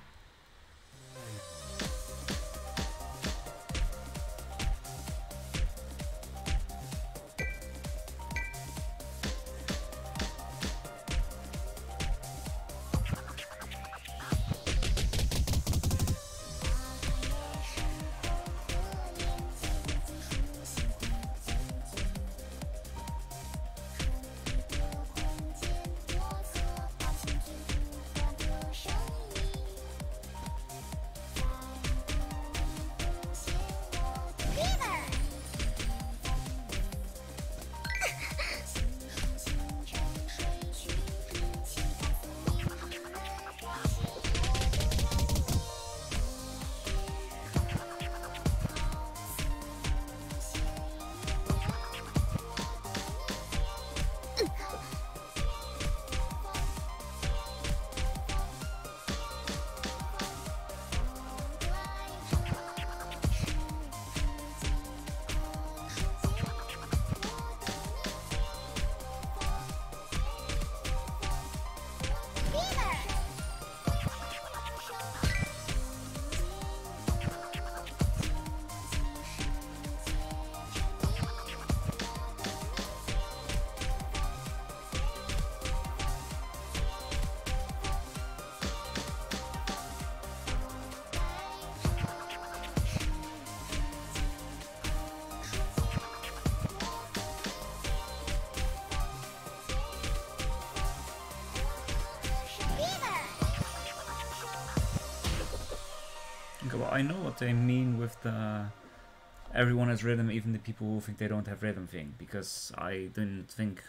Okay, well, I know what they mean with the everyone has rhythm, even the people who think they don't have rhythm thing, because I didn't think.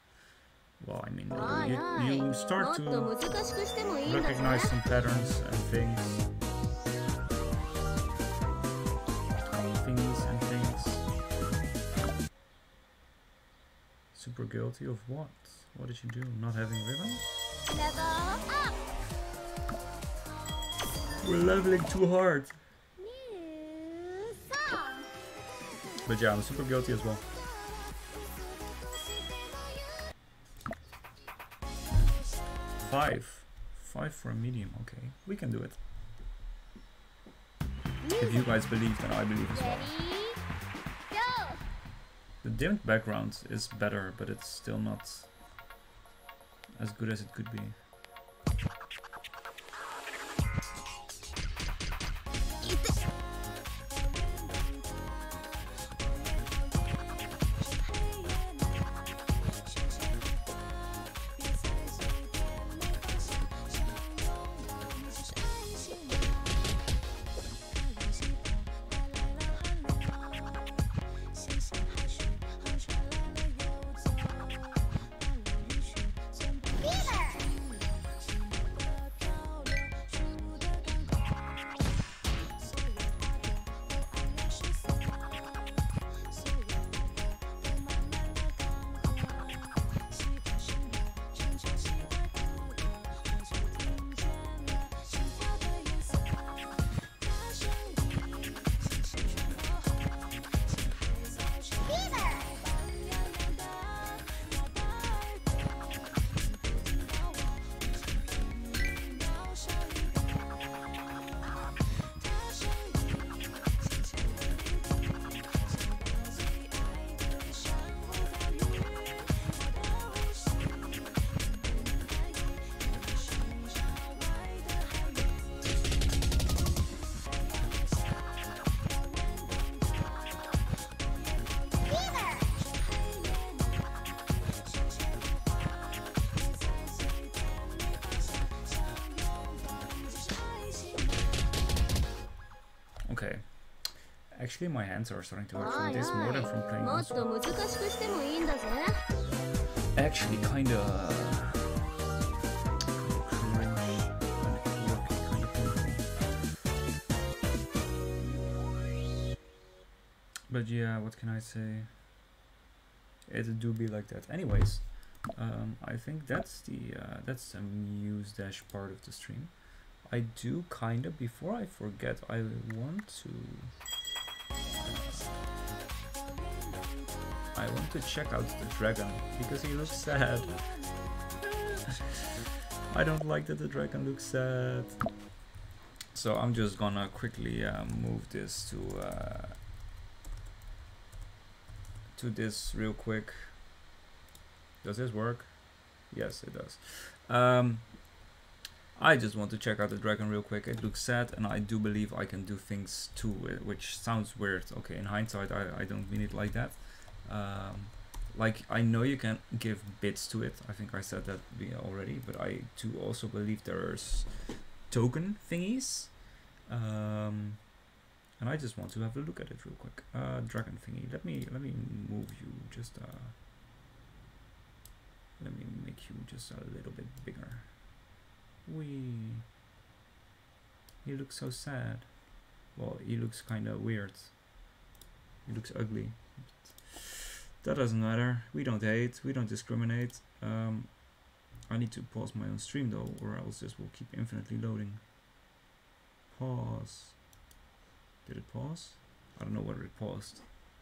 Well, I mean, you start to recognize some patterns and things. And things. Super guilty of what? What did you do? Not having rhythm? Level up. We're leveling too hard. New song. But yeah, I'm super guilty as well. 5. 5 for a medium, okay. We can do it. If you guys believe, then I believe as well. Ready, go! The dimmed background is better, but it's still not as good as it could be. Okay. Actually, my hands are starting to hurt from this more than from playing this one. Actually, kinda but yeah, what can I say? It do be like that. Anyways, I think that's the Muse Dash part of the stream. I do kinda, before I forget, I want to check out the dragon because he looks sad. I don't like that the dragon looks sad. So I'm just gonna quickly move this to this real quick. Does this work? Yes, it does. I just want to check out the dragon real quick. It looks sad, and I do believe I can do things to it, which sounds weird. Okay, in hindsight, I don't mean it like that. Like, I know you can give bits to it. I think I said that already, but I do also believe there's token thingies. And I just want to have a look at it real quick. Dragon thingy. Let me move you just. Let me make you just a little bit bigger. He looks so sad. Well, he looks kind of weird. He looks ugly. That doesn't matter. We don't hate. We don't discriminate. I need to pause my own stream though, or else this will keep infinitely loading. Pause. Did it pause? I don't know whether it paused.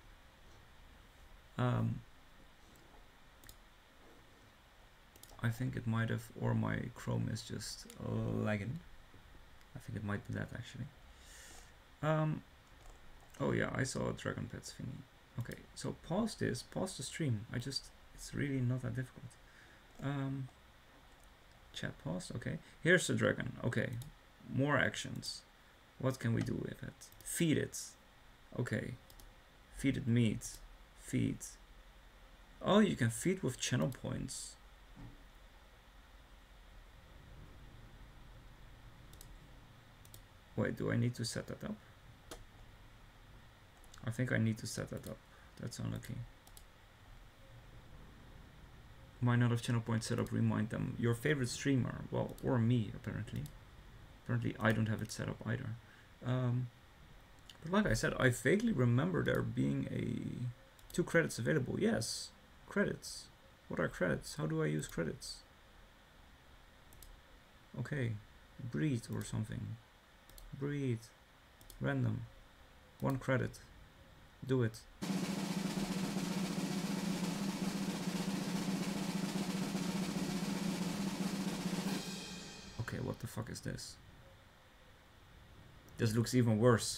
I think it might have, or my Chrome is just lagging. I think it might be that actually. Oh yeah, I saw a Dragon Pets thingy. Okay, so pause this, pause the stream. It's really not that difficult. Chat pause, okay. Here's the dragon, okay. More actions. What can we do with it? Feed it. Okay. Feed it meat. Feed. Oh, you can feed with channel points. Wait, do I need to set that up? I think I need to set that up. That's unlucky. Might not have channel points set up, remind them. Your favorite streamer, well, or me, apparently. Apparently I don't have it set up either. But like I said, I vaguely remember there being 2 credits available. Yes, credits. What are credits? How do I use credits? Okay, breathe or something. Breathe. Random. 1 credit. Do it. the fuck is this? This looks even worse.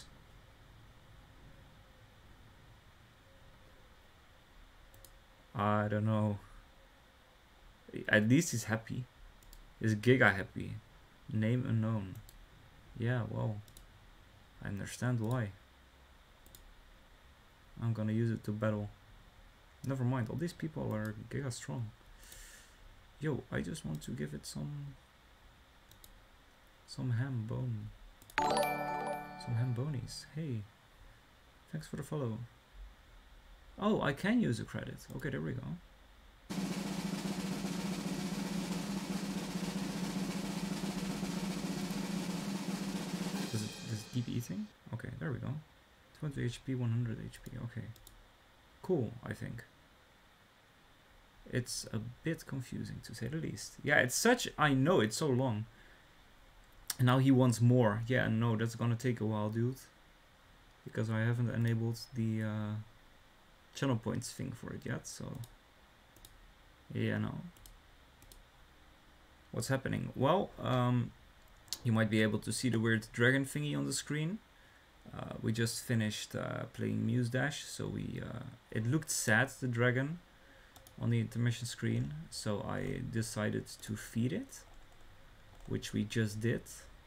I don't know. At least he's happy. Is Giga happy? Name unknown. Yeah, well, I understand why. I'm gonna use it to battle. Never mind, all these people are Giga strong. Yo, I just want to give it some ham bone. Some ham bonies. Hey, thanks for the follow. Oh, I can use a credit. Okay, there we go. Does it keep eating? Okay, there we go. 20 HP, 100 HP. Okay, cool. I think it's a bit confusing to say the least. Yeah, it's such. I know it's so long. And now he wants more. Yeah, no, that's gonna take a while, dude. Because I haven't enabled the channel points thing for it yet, so yeah, no. What's happening? Well, you might be able to see the weird dragon thingy on the screen. We just finished playing Muse Dash, so it looked sad, the dragon, on the intermission screen, so I decided to feed it, which we just did.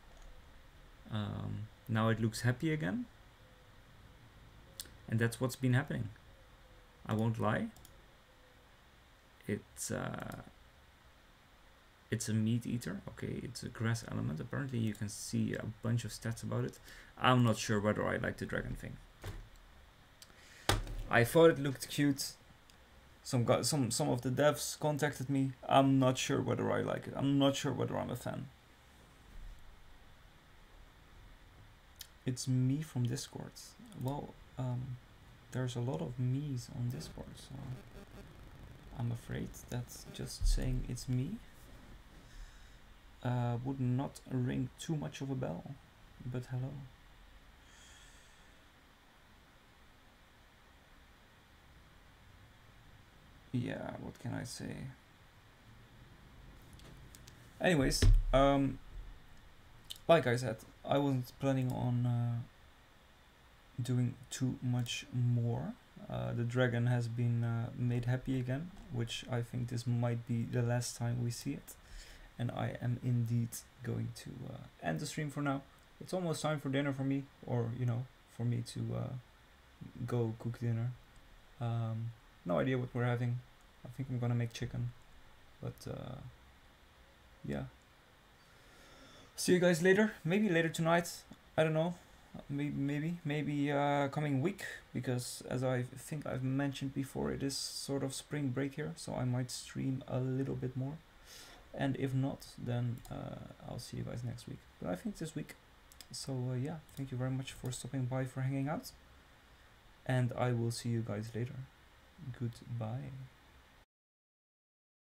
Now it looks happy again, and that's what's been happening. I won't lie. It's a meat eater. Okay, it's a grass element. Apparently you can see a bunch of stats about it. I'm not sure whether I like the dragon thing. I thought it looked cute. Some of the devs contacted me. I'm not sure whether I like it. I'm not sure whether I'm a fan. It's me from Discord. Well, there's a lot of me's on Discord, so I'm afraid that just saying it's me would not ring too much of a bell. But hello. Yeah, what can I say? Anyways, like I said, I wasn't planning on doing too much more. The dragon has been made happy again, which I think this might be the last time we see it. And I am indeed going to end the stream for now. It's almost time for dinner for me, or you know, for me to go cook dinner. No idea what we're having. I think I'm gonna make chicken, but yeah. See you guys later. Maybe later tonight. I don't know. Maybe coming week, because as I think I've mentioned before, it is sort of spring break here, so I might stream a little bit more. And if not, then I'll see you guys next week. But I think this week. So yeah, thank you very much for stopping by, for hanging out. And I will see you guys later. Goodbye.